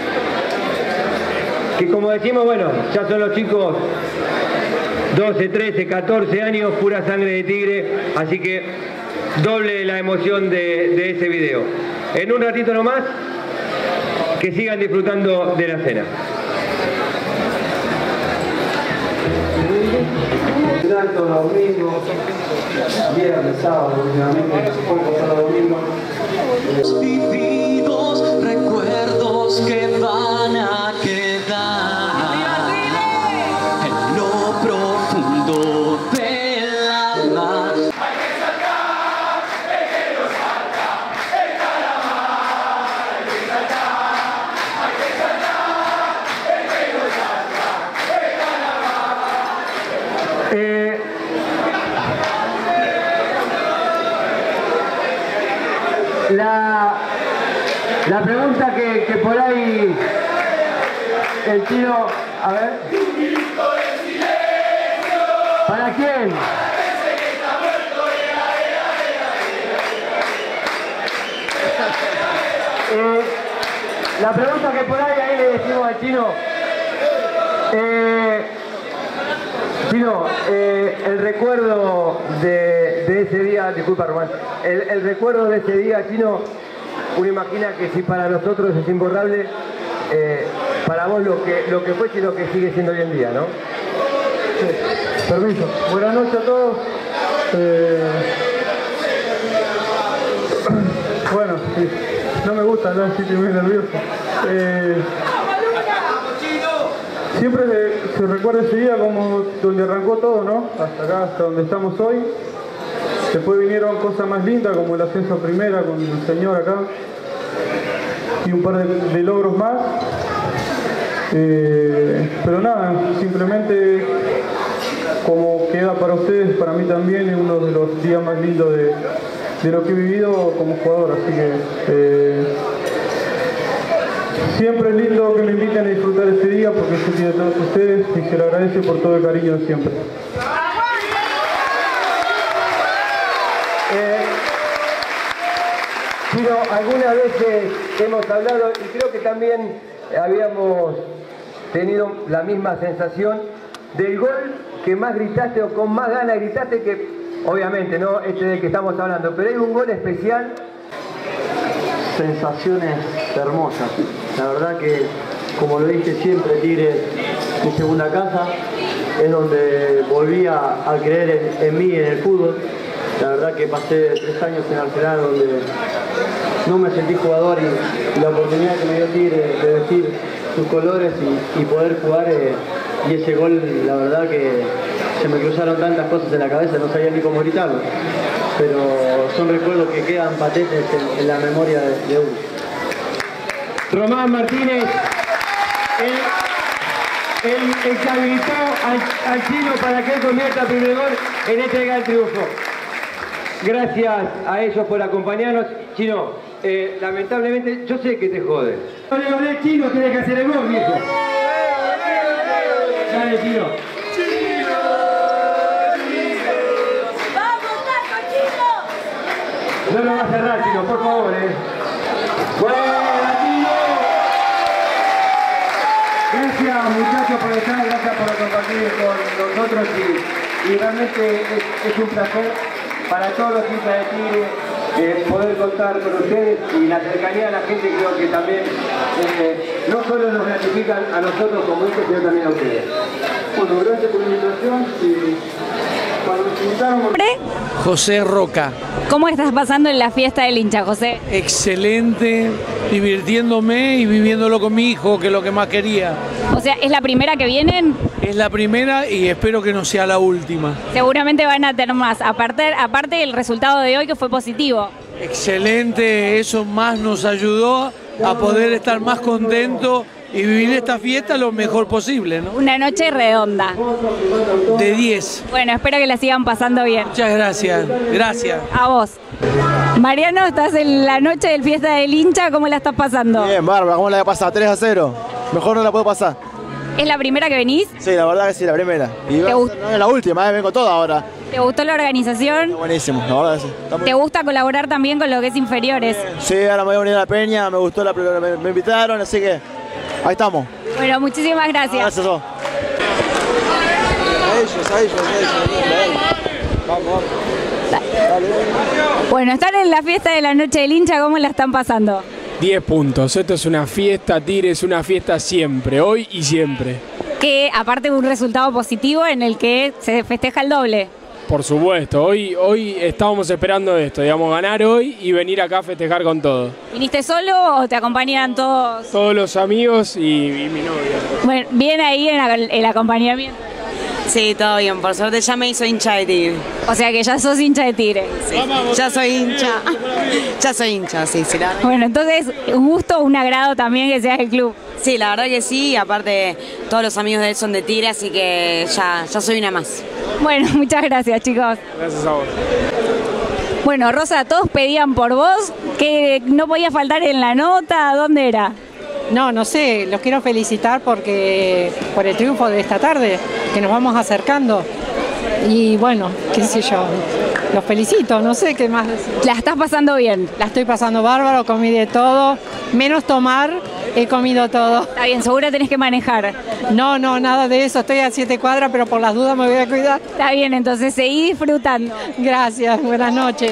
que, como decimos, bueno, ya son los chicos doce, trece, catorce años, pura sangre de Tigre, así que doble la emoción de, de ese video. En un ratito nomás, que sigan disfrutando de la cena. Todos los domingos, viernes, sábado, últimamente, se puede pasar los domingos. Vividos recuerdos que van a quedar en lo profundo del alma. Eh, la, la pregunta que, que por ahí el Chino, a ver, ¿para quién? Eh, la pregunta que por ahí, ahí le decimos al Chino, eh, Chino, eh, el recuerdo de, de ese día, disculpa Román, el, el recuerdo de ese día, Chino, uno imagina que si para nosotros es imborrable, eh, para vos lo que, lo que fue y lo que sigue siendo hoy en día, ¿no? Sí, permiso. Buenas noches a todos. Eh, bueno, sí, no me gusta hablar así, estoy muy nervioso. Eh, siempre se, se recuerda ese día como donde arrancó todo, ¿no? Hasta acá, hasta donde estamos hoy. Después vinieron cosas más lindas como el ascenso a primera con el señor acá y un par de, de logros más. Eh, pero nada, simplemente como queda para ustedes, para mí también es uno de los días más lindos de, de lo que he vivido como jugador, así que eh, siempre es lindo que me inviten a disfrutar este día porque es el día de todos ustedes y se lo agradece por todo el cariño de siempre. Eh, Chino, algunas veces hemos hablado y creo que también habíamos tenido la misma sensación del gol que más gritaste o con más ganas gritaste, que obviamente no este del que estamos hablando, pero hay un gol especial. Sensaciones hermosas, la verdad que como lo dije siempre, Tigre es mi segunda casa, es donde volví a, a creer en, en mí, en el fútbol. La verdad que pasé tres años en Arsenal donde no me sentí jugador y, y la oportunidad que me dio Tigre de vestir sus colores y, y poder jugar eh, y ese gol, la verdad que se me cruzaron tantas cosas en la cabeza, no sabía ni cómo gritarlo, pero son recuerdos que quedan patentes en, en la memoria de, de uno. Román Martínez, el, el, el que habilitó al, al Chino para que él convierta el primer gol en este gran triunfo. Gracias a ellos por acompañarnos. Chino, eh, lamentablemente, yo sé que te jode. No le golé, Chino, tiene que hacer el gol, viejo. Dale, Chino. No lo va a cerrar, Chino, por favor, eh. ¡Buena, Chino! Gracias, muchachos, por estar, gracias por compartir con nosotros y, y realmente es, es un placer para todos los hinchas de Tigre eh, poder contar con ustedes y la cercanía de la gente creo que también eh, no solo nos gratifican a nosotros como hinchas, sino también a ustedes. Bueno, gracias por la invitación y cuando nos invitaron... José Roca. ¿Cómo estás pasando en la fiesta del hincha, José? Excelente, divirtiéndome y viviéndolo con mi hijo, que es lo que más quería. O sea, ¿es la primera que vienen? Es la primera y espero que no sea la última. Seguramente van a tener más, aparte, aparte del resultado de hoy que fue positivo. Excelente, eso más nos ayudó a poder estar más contentos y vivir esta fiesta lo mejor posible, ¿no? Una noche redonda. De diez. Bueno, espero que la sigan pasando bien. Muchas gracias, gracias. A vos. Mariano, estás en la noche del fiesta del hincha, ¿cómo la estás pasando? Bien, bárbara, ¿cómo la voy a pasar? tres a cero. Mejor no la puedo pasar. ¿Es la primera que venís? Sí, la verdad que sí, la primera. Y ¿Te va a ser, no es la última, eh, vengo toda ahora. ¿Te gustó la organización? Está buenísimo, la verdad que sí. Está muy... ¿Te gusta colaborar también con lo que es inferiores? Sí, ahora me voy a unir a la peña, me gustó la me, me invitaron, así que ahí estamos. Bueno, muchísimas gracias. Gracias a todos. A ellos, a ellos, a ellos. Vamos, vamos. Dale. Bueno, están en la fiesta de la noche del hincha, ¿cómo la están pasando? diez puntos, esto es una fiesta, Tigre es una fiesta siempre, hoy y siempre. Que aparte de un resultado positivo en el que se festeja el doble. Por supuesto, hoy, hoy estábamos esperando esto, digamos, ganar hoy y venir acá a festejar con todo. ¿Viniste solo o te acompañan todos? Todos los amigos y, y mi novia. Bueno, bien ahí en la, el acompañamiento. Sí, todo bien, por suerte ya me hizo hincha de Tigre. O sea que ya sos hincha de Tigre. Sí, ya soy hincha, ya soy hincha, sí, sí. La... Bueno, entonces un gusto, un agrado también que seas el club. Sí, la verdad que sí, aparte todos los amigos de él son de Tigre, así que ya, ya soy una más. Bueno, muchas gracias, chicos. Gracias a vos. Bueno, Rosa, todos pedían por vos, que no podía faltar en la nota, ¿dónde era? No, no sé, los quiero felicitar porque por el triunfo de esta tarde, que nos vamos acercando. Y bueno, qué sé yo, los felicito, no sé qué más decir. ¿La estás pasando bien? La estoy pasando bárbaro, comí de todo, menos tomar, he comido todo. Está bien, seguro tenés que manejar. No, no, nada de eso, estoy a siete cuadras, pero por las dudas me voy a cuidar. Está bien, entonces seguí disfrutando. Gracias, buenas noches.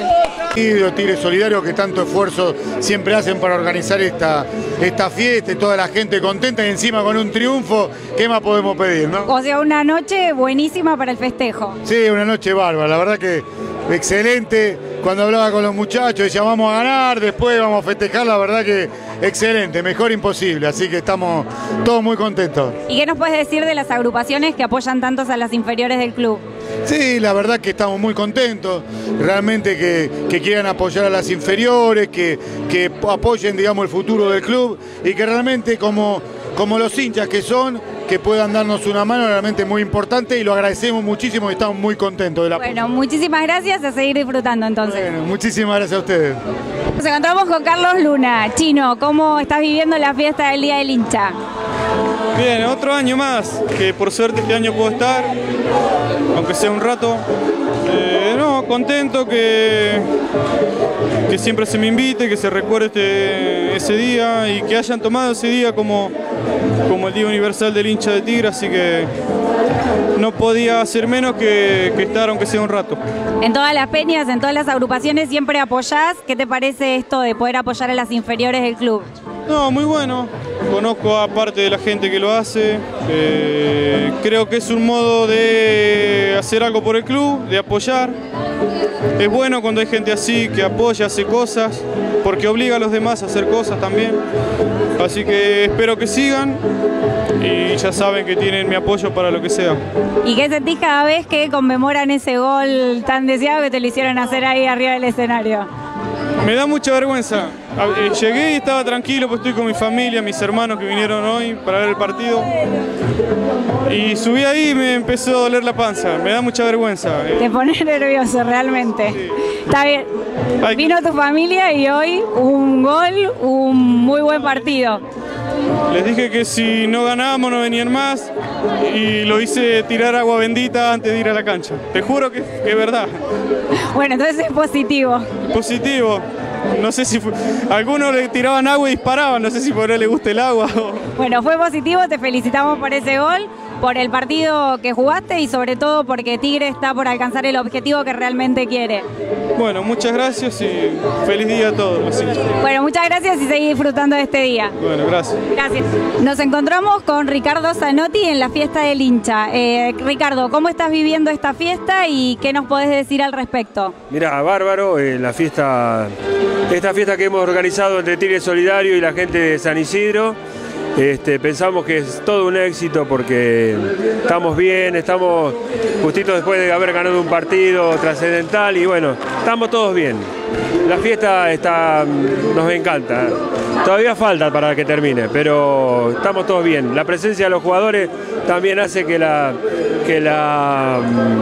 Y los Tigres Solidarios que tanto esfuerzo siempre hacen para organizar esta, esta fiesta, y toda la gente contenta y encima con un triunfo, ¿qué más podemos pedir, no? O sea, una noche buenísima para el festejo. Sí, una noche bárbara, la verdad que excelente. Cuando hablaba con los muchachos decía vamos a ganar, después vamos a festejar, la verdad que excelente, mejor imposible, así que estamos todos muy contentos. ¿Y qué nos puedes decir de las agrupaciones que apoyan tantos a las inferiores del club? Sí, la verdad que estamos muy contentos, realmente que, que quieran apoyar a las inferiores, que, que apoyen, digamos, el futuro del club y que realmente como, como los hinchas que son, que puedan darnos una mano, realmente muy importante y lo agradecemos muchísimo y estamos muy contentos de la Bueno, muchísimas gracias, a seguir disfrutando entonces. Bueno, muchísimas gracias a ustedes. Nos encontramos con Carlos Luna. Chino, ¿cómo estás viviendo la fiesta del Día del Hincha? Bien, otro año más, que por suerte este año puedo estar, aunque sea un rato. Eh, no, contento que, que siempre se me invite, que se recuerde este, ese día y que hayan tomado ese día como, como el Día Universal del Hincha de Tigre, así que no podía hacer menos que, que estar aunque sea un rato. En todas las peñas, en todas las agrupaciones siempre apoyás. ¿Qué te parece esto de poder apoyar a las inferiores del club? No, muy bueno. Conozco a parte de la gente que lo hace. Eh, creo que es un modo de hacer algo por el club, de apoyar. Es bueno cuando hay gente así que apoya, hace cosas, porque obliga a los demás a hacer cosas también. Así que espero que sigan y ya saben que tienen mi apoyo para lo que sea. ¿Y qué sentís cada vez que conmemoran ese gol tan deseado que te lo hicieron hacer ahí arriba del escenario? Me da mucha vergüenza. Llegué y estaba tranquilo, pues estoy con mi familia, mis hermanos que vinieron hoy para ver el partido. Y subí ahí y me empezó a doler la panza. Me da mucha vergüenza. Te pones nervioso realmente. Sí. Está bien. Vino tu familia y hoy un gol, un muy buen partido. Les dije que si no ganábamos no venían más y lo hice tirar agua bendita antes de ir a la cancha. Te juro que, que es verdad. Bueno, entonces es positivo. Positivo. No sé si fue, algunos le tiraban agua y disparaban, no sé si por él le gusta el agua. O... Bueno, fue positivo, te felicitamos por ese gol, por el partido que jugaste y sobre todo porque Tigre está por alcanzar el objetivo que realmente quiere. Bueno, muchas gracias y feliz día a todos los hinchas. Bueno, muchas gracias y seguí disfrutando de este día. Bueno, gracias. Gracias. Nos encontramos con Ricardo Zanotti en la fiesta del hincha. Eh, Ricardo, ¿cómo estás viviendo esta fiesta y qué nos podés decir al respecto? Mirá, bárbaro, eh, la fiesta, esta fiesta que hemos organizado entre Tigre Solidario y la gente de San Isidro. Este, pensamos que es todo un éxito porque estamos bien, estamos justito después de haber ganado un partido trascendental y bueno, estamos todos bien. La fiesta está, nos encanta, todavía falta para que termine, pero estamos todos bien. La presencia de los jugadores también hace que, la, que, la,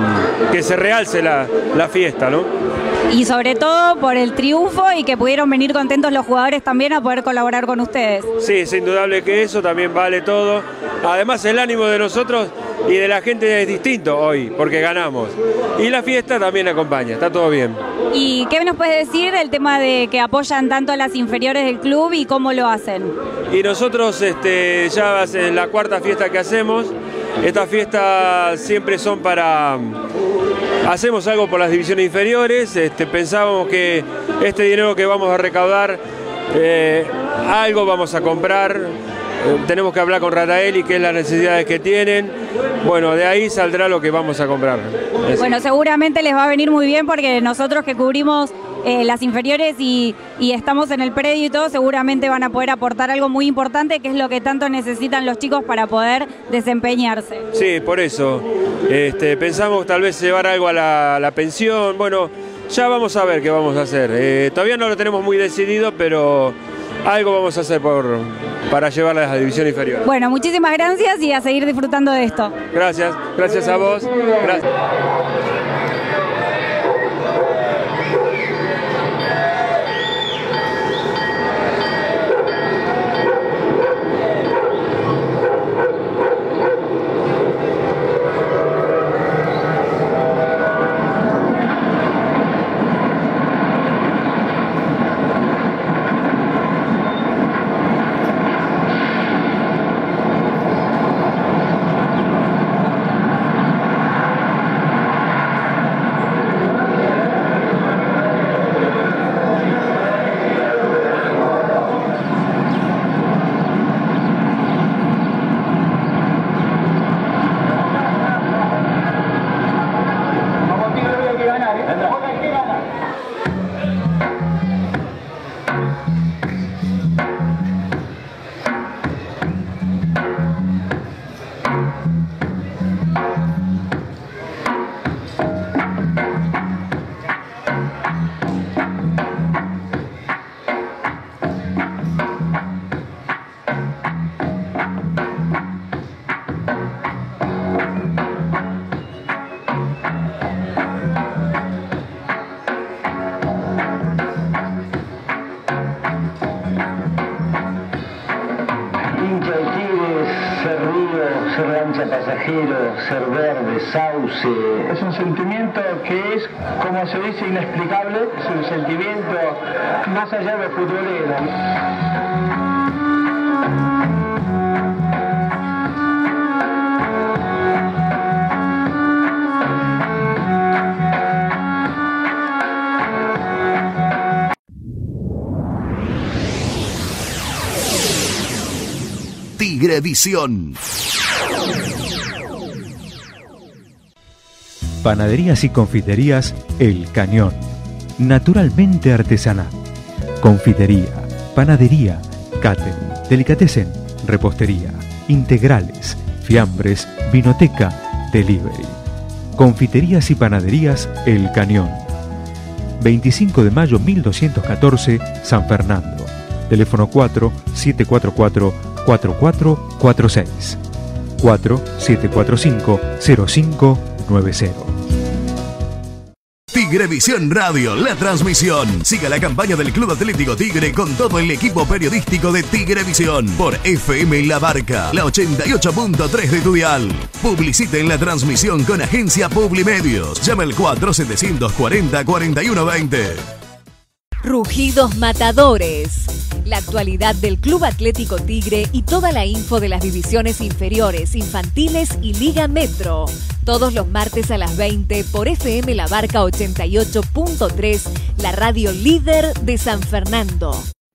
que se realce la, la fiesta, ¿no? Y sobre todo por el triunfo y que pudieron venir contentos los jugadores también a poder colaborar con ustedes. Sí, es indudable que eso también vale todo. Además el ánimo de nosotros y de la gente es distinto hoy, porque ganamos. Y la fiesta también acompaña, está todo bien. ¿Y qué nos puedes decir del tema de que apoyan tanto a las inferiores del club y cómo lo hacen? Y nosotros este, ya es la cuarta fiesta que hacemos. Estas fiestas siempre son para... Hacemos algo por las divisiones inferiores, este, pensábamos que este dinero que vamos a recaudar, eh, algo vamos a comprar, eh, tenemos que hablar con Rataeli, qué es las necesidades que tienen, bueno, de ahí saldrá lo que vamos a comprar. Es... Bueno, seguramente les va a venir muy bien porque nosotros que cubrimos eh, las inferiores y, y estamos en el predio y todo, seguramente van a poder aportar algo muy importante, que es lo que tanto necesitan los chicos para poder desempeñarse. Sí, por eso. Este, pensamos tal vez llevar algo a la, a la pensión, bueno, ya vamos a ver qué vamos a hacer. Eh, todavía no lo tenemos muy decidido, pero algo vamos a hacer por, para llevarla a la división inferior. Bueno, muchísimas gracias y a seguir disfrutando de esto. Gracias, gracias a vos. Gracias. ser lancha pasajero, ser verde, sauce. Es un sentimiento que es, como se dice, inexplicable. Es un sentimiento más allá de futbolero. Tigrevisión. Panaderías y confiterías El Cañón. Naturalmente artesanal. Confitería, panadería, catering, delicatessen, repostería, integrales, fiambres, vinoteca, delivery. Confiterías y panaderías El Cañón. veinticinco de mayo mil doscientos catorce, San Fernando. Teléfono cuatro siete cuatro cuatro cuatro cuatro cuatro seis, cuatro siete cuatro cinco cero cinco nueve cero. Tigrevisión Radio, la transmisión. Siga la campaña del Club Atlético Tigre con todo el equipo periodístico de Tigrevisión por F M La Barca, la ochenta y ocho punto tres de tu dial. Publicite en la transmisión con Agencia Publimedios. Llama al cuatro setecientos cuarenta cuarenta y uno veinte. Rugidos Matadores. La actualidad del Club Atlético Tigre y toda la info de las divisiones inferiores, infantiles y Liga Metro. Todos los martes a las veinte por F M La Barca ochenta y ocho punto tres, la radio líder de San Fernando.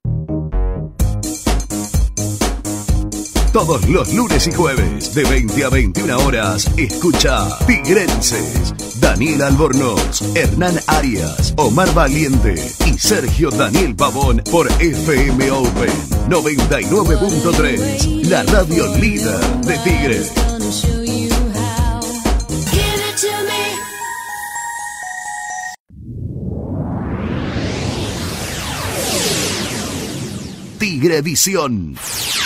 Todos los lunes y jueves, de veinte a veintiuna horas, escucha Tigrenses. Daniel Albornoz, Hernán Arias, Omar Valiente y Sergio Daniel Pavón por F M Open noventa y nueve punto tres, la radio líder de Tigre. Tigrevisión.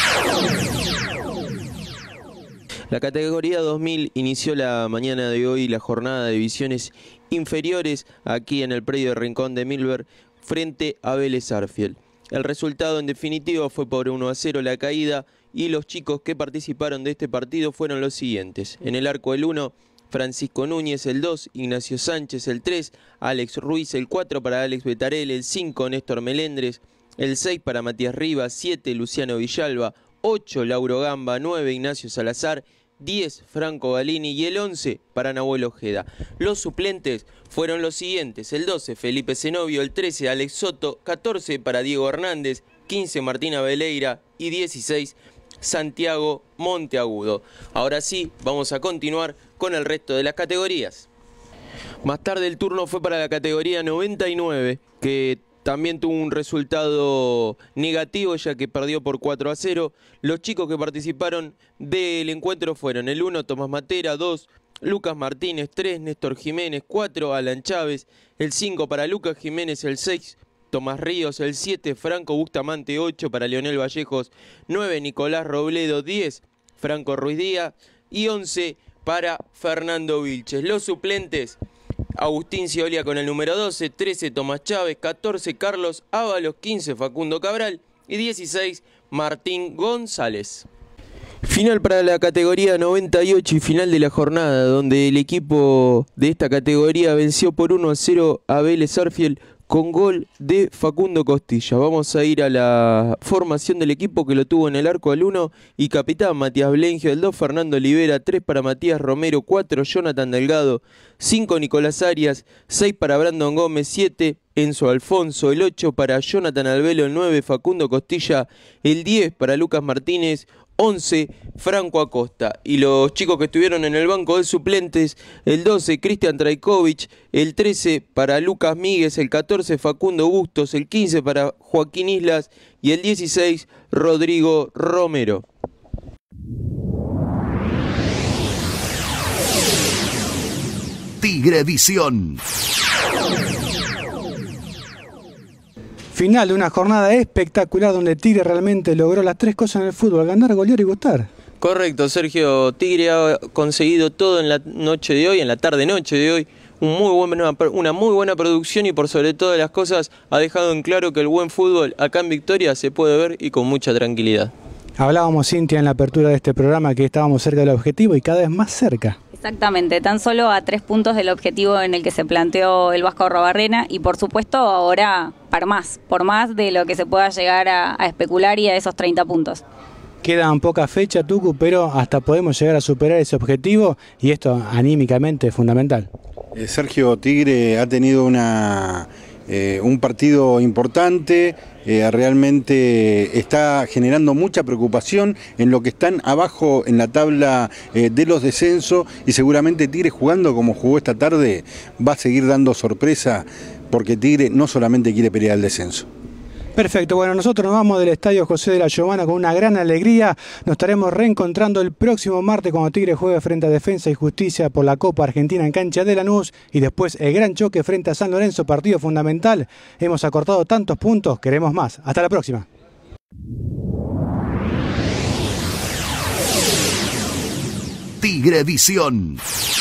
La categoría dos mil inició la mañana de hoy la jornada de divisiones inferiores aquí en el predio de Rincón de Milver frente a Vélez Sarsfield. El resultado en definitiva fue por uno a cero la caída y los chicos que participaron de este partido fueron los siguientes. En el arco el uno, Francisco Núñez el dos, Ignacio Sánchez el tres, Alex Ruiz el cuatro para Alex Betarel, el cinco Néstor Melendres, el seis para Matías Rivas, siete Luciano Villalba, ocho Lauro Gamba, nueve Ignacio Salazar, diez Franco Galini y el once para Nahuel Ojeda. Los suplentes fueron los siguientes: el doce Felipe Zenobio, el trece Alex Soto, catorce para Diego Hernández, quince Martina Veleira y dieciséis Santiago Monteagudo. Ahora sí, vamos a continuar con el resto de las categorías. Más tarde el turno fue para la categoría noventa y nueve, que también tuvo un resultado negativo ya que perdió por cuatro a cero. Los chicos que participaron del encuentro fueron el uno Tomás Matera, dos Lucas Martínez, tres Néstor Jiménez, cuatro Alan Chávez, el cinco para Lucas Jiménez, el seis Tomás Ríos, el siete Franco Bustamante, ocho para Leonel Vallejos, nueve Nicolás Robledo, diez Franco Ruiz Díaz y once para Fernando Vilches. Los suplentes: Agustín Ciolia con el número doce, trece Tomás Chávez, catorce Carlos Ábalos, quince Facundo Cabral y dieciséis Martín González. Final para la categoría noventa y ocho y final de la jornada, donde el equipo de esta categoría venció por uno a cero a Vélez Sarsfield con gol de Facundo Costilla. Vamos a ir a la formación del equipo, que lo tuvo en el arco al uno y capitán Matías Blengio, el dos Fernando Olivera, tres para Matías Romero, cuatro Jonathan Delgado, cinco Nicolás Arias, seis para Brandon Gómez, siete Enzo Alfonso, el ocho para Jonathan Albelo, el nueve Facundo Costilla, el diez para Lucas Martínez, once Franco Acosta. Y los chicos que estuvieron en el banco de suplentes: el doce Cristian Trajkovic, el trece para Lucas Míguez, el catorce Facundo Bustos, el quince para Joaquín Islas y el dieciséis Rodrigo Romero. Tigrevisión. Final de una jornada espectacular donde Tigre realmente logró las tres cosas en el fútbol: ganar, golear y gustar. Correcto, Sergio. Tigre ha conseguido todo en la noche de hoy, en la tarde-noche de hoy. Un muy buena, una muy buena producción y por sobre todas las cosas ha dejado en claro que el buen fútbol acá en Victoria se puede ver y con mucha tranquilidad. Hablábamos, Cintia, en la apertura de este programa que estábamos cerca del objetivo y cada vez más cerca. Exactamente, tan solo a tres puntos del objetivo en el que se planteó el Vasco Arrobarrena y por supuesto ahora para más, por más de lo que se pueda llegar a, a especular y a esos treinta puntos. Quedan poca fecha, Tucu, pero hasta podemos llegar a superar ese objetivo y esto anímicamente es fundamental. Eh, Sergio, Tigre ha tenido una, eh, un partido importante, eh, realmente está generando mucha preocupación en lo que están abajo en la tabla eh, de los descensos y seguramente Tigre jugando como jugó esta tarde va a seguir dando sorpresa porque Tigre no solamente quiere pelear el descenso. Perfecto, bueno, nosotros nos vamos del Estadio José de la Giovana con una gran alegría. Nos estaremos reencontrando el próximo martes cuando Tigre juegue frente a Defensa y Justicia por la Copa Argentina en cancha de Lanús y después el gran choque frente a San Lorenzo, partido fundamental. Hemos acortado tantos puntos, queremos más. Hasta la próxima. Tigrevisión.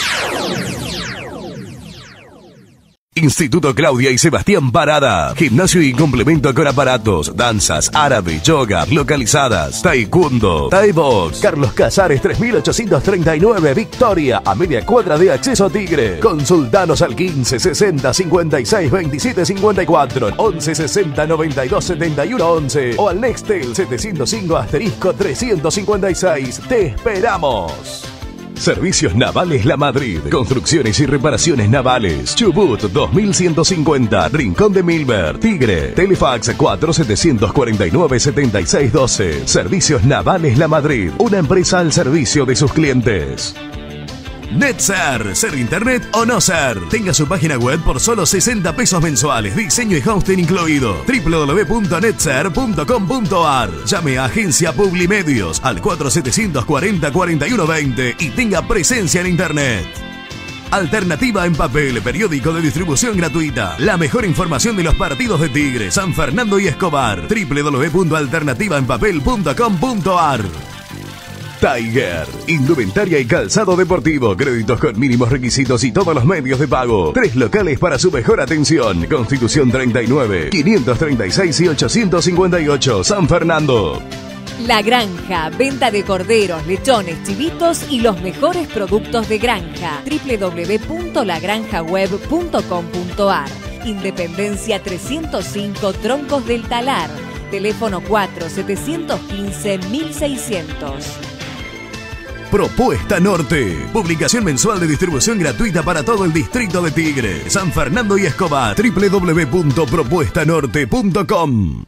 Instituto Claudia y Sebastián Parada. Gimnasio y complemento con aparatos, danzas, árabe, yoga, localizadas, taekwondo, thai box. Carlos Casares tres mil ochocientos treinta y nueve, Victoria, a media cuadra de acceso Tigre. Consultanos al quince sesenta cincuenta y seis veintisiete cincuenta y cuatro, once sesenta noventa y dos setenta y uno once o al Nextel setecientos cinco asterisco trescientos cincuenta y seis. Te esperamos. Servicios Navales La Madrid. Construcciones y reparaciones navales. Chubut dos mil ciento cincuenta. Rincón de Milver. Tigre. Telefax cuatro siete cuatro nueve siete seis uno dos. Servicios Navales La Madrid. Una empresa al servicio de sus clientes. Netser, ser internet o no ser. Tenga su página web por solo sesenta pesos mensuales. Diseño y hosting incluido. doble u doble u doble u punto netser punto com punto a r. Llame a Agencia Publimedios al cuatro siete cuatro cero cuatro uno dos cero y tenga presencia en internet. Alternativa en papel, periódico de distribución gratuita. La mejor información de los partidos de Tigre, San Fernando y Escobar. doble u doble u doble u punto alternativa en papel punto com punto a r. Tiger, indumentaria y calzado deportivo, créditos con mínimos requisitos y todos los medios de pago. Tres locales para su mejor atención. Constitución treinta y nueve, quinientos treinta y seis y ochocientos cincuenta y ocho, San Fernando. La Granja, venta de corderos, lechones, chivitos y los mejores productos de granja. doble u doble u doble u punto la granja web punto com punto a r. Independencia trescientos cinco, Troncos del Talar. Teléfono cuatro siete uno cinco mil seiscientos. Propuesta Norte. Publicación mensual de distribución gratuita para todo el distrito de Tigre, San Fernando y Escobar. doble u doble u doble u punto propuesta norte punto com.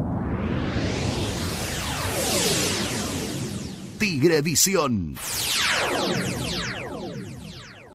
Tigrevisión.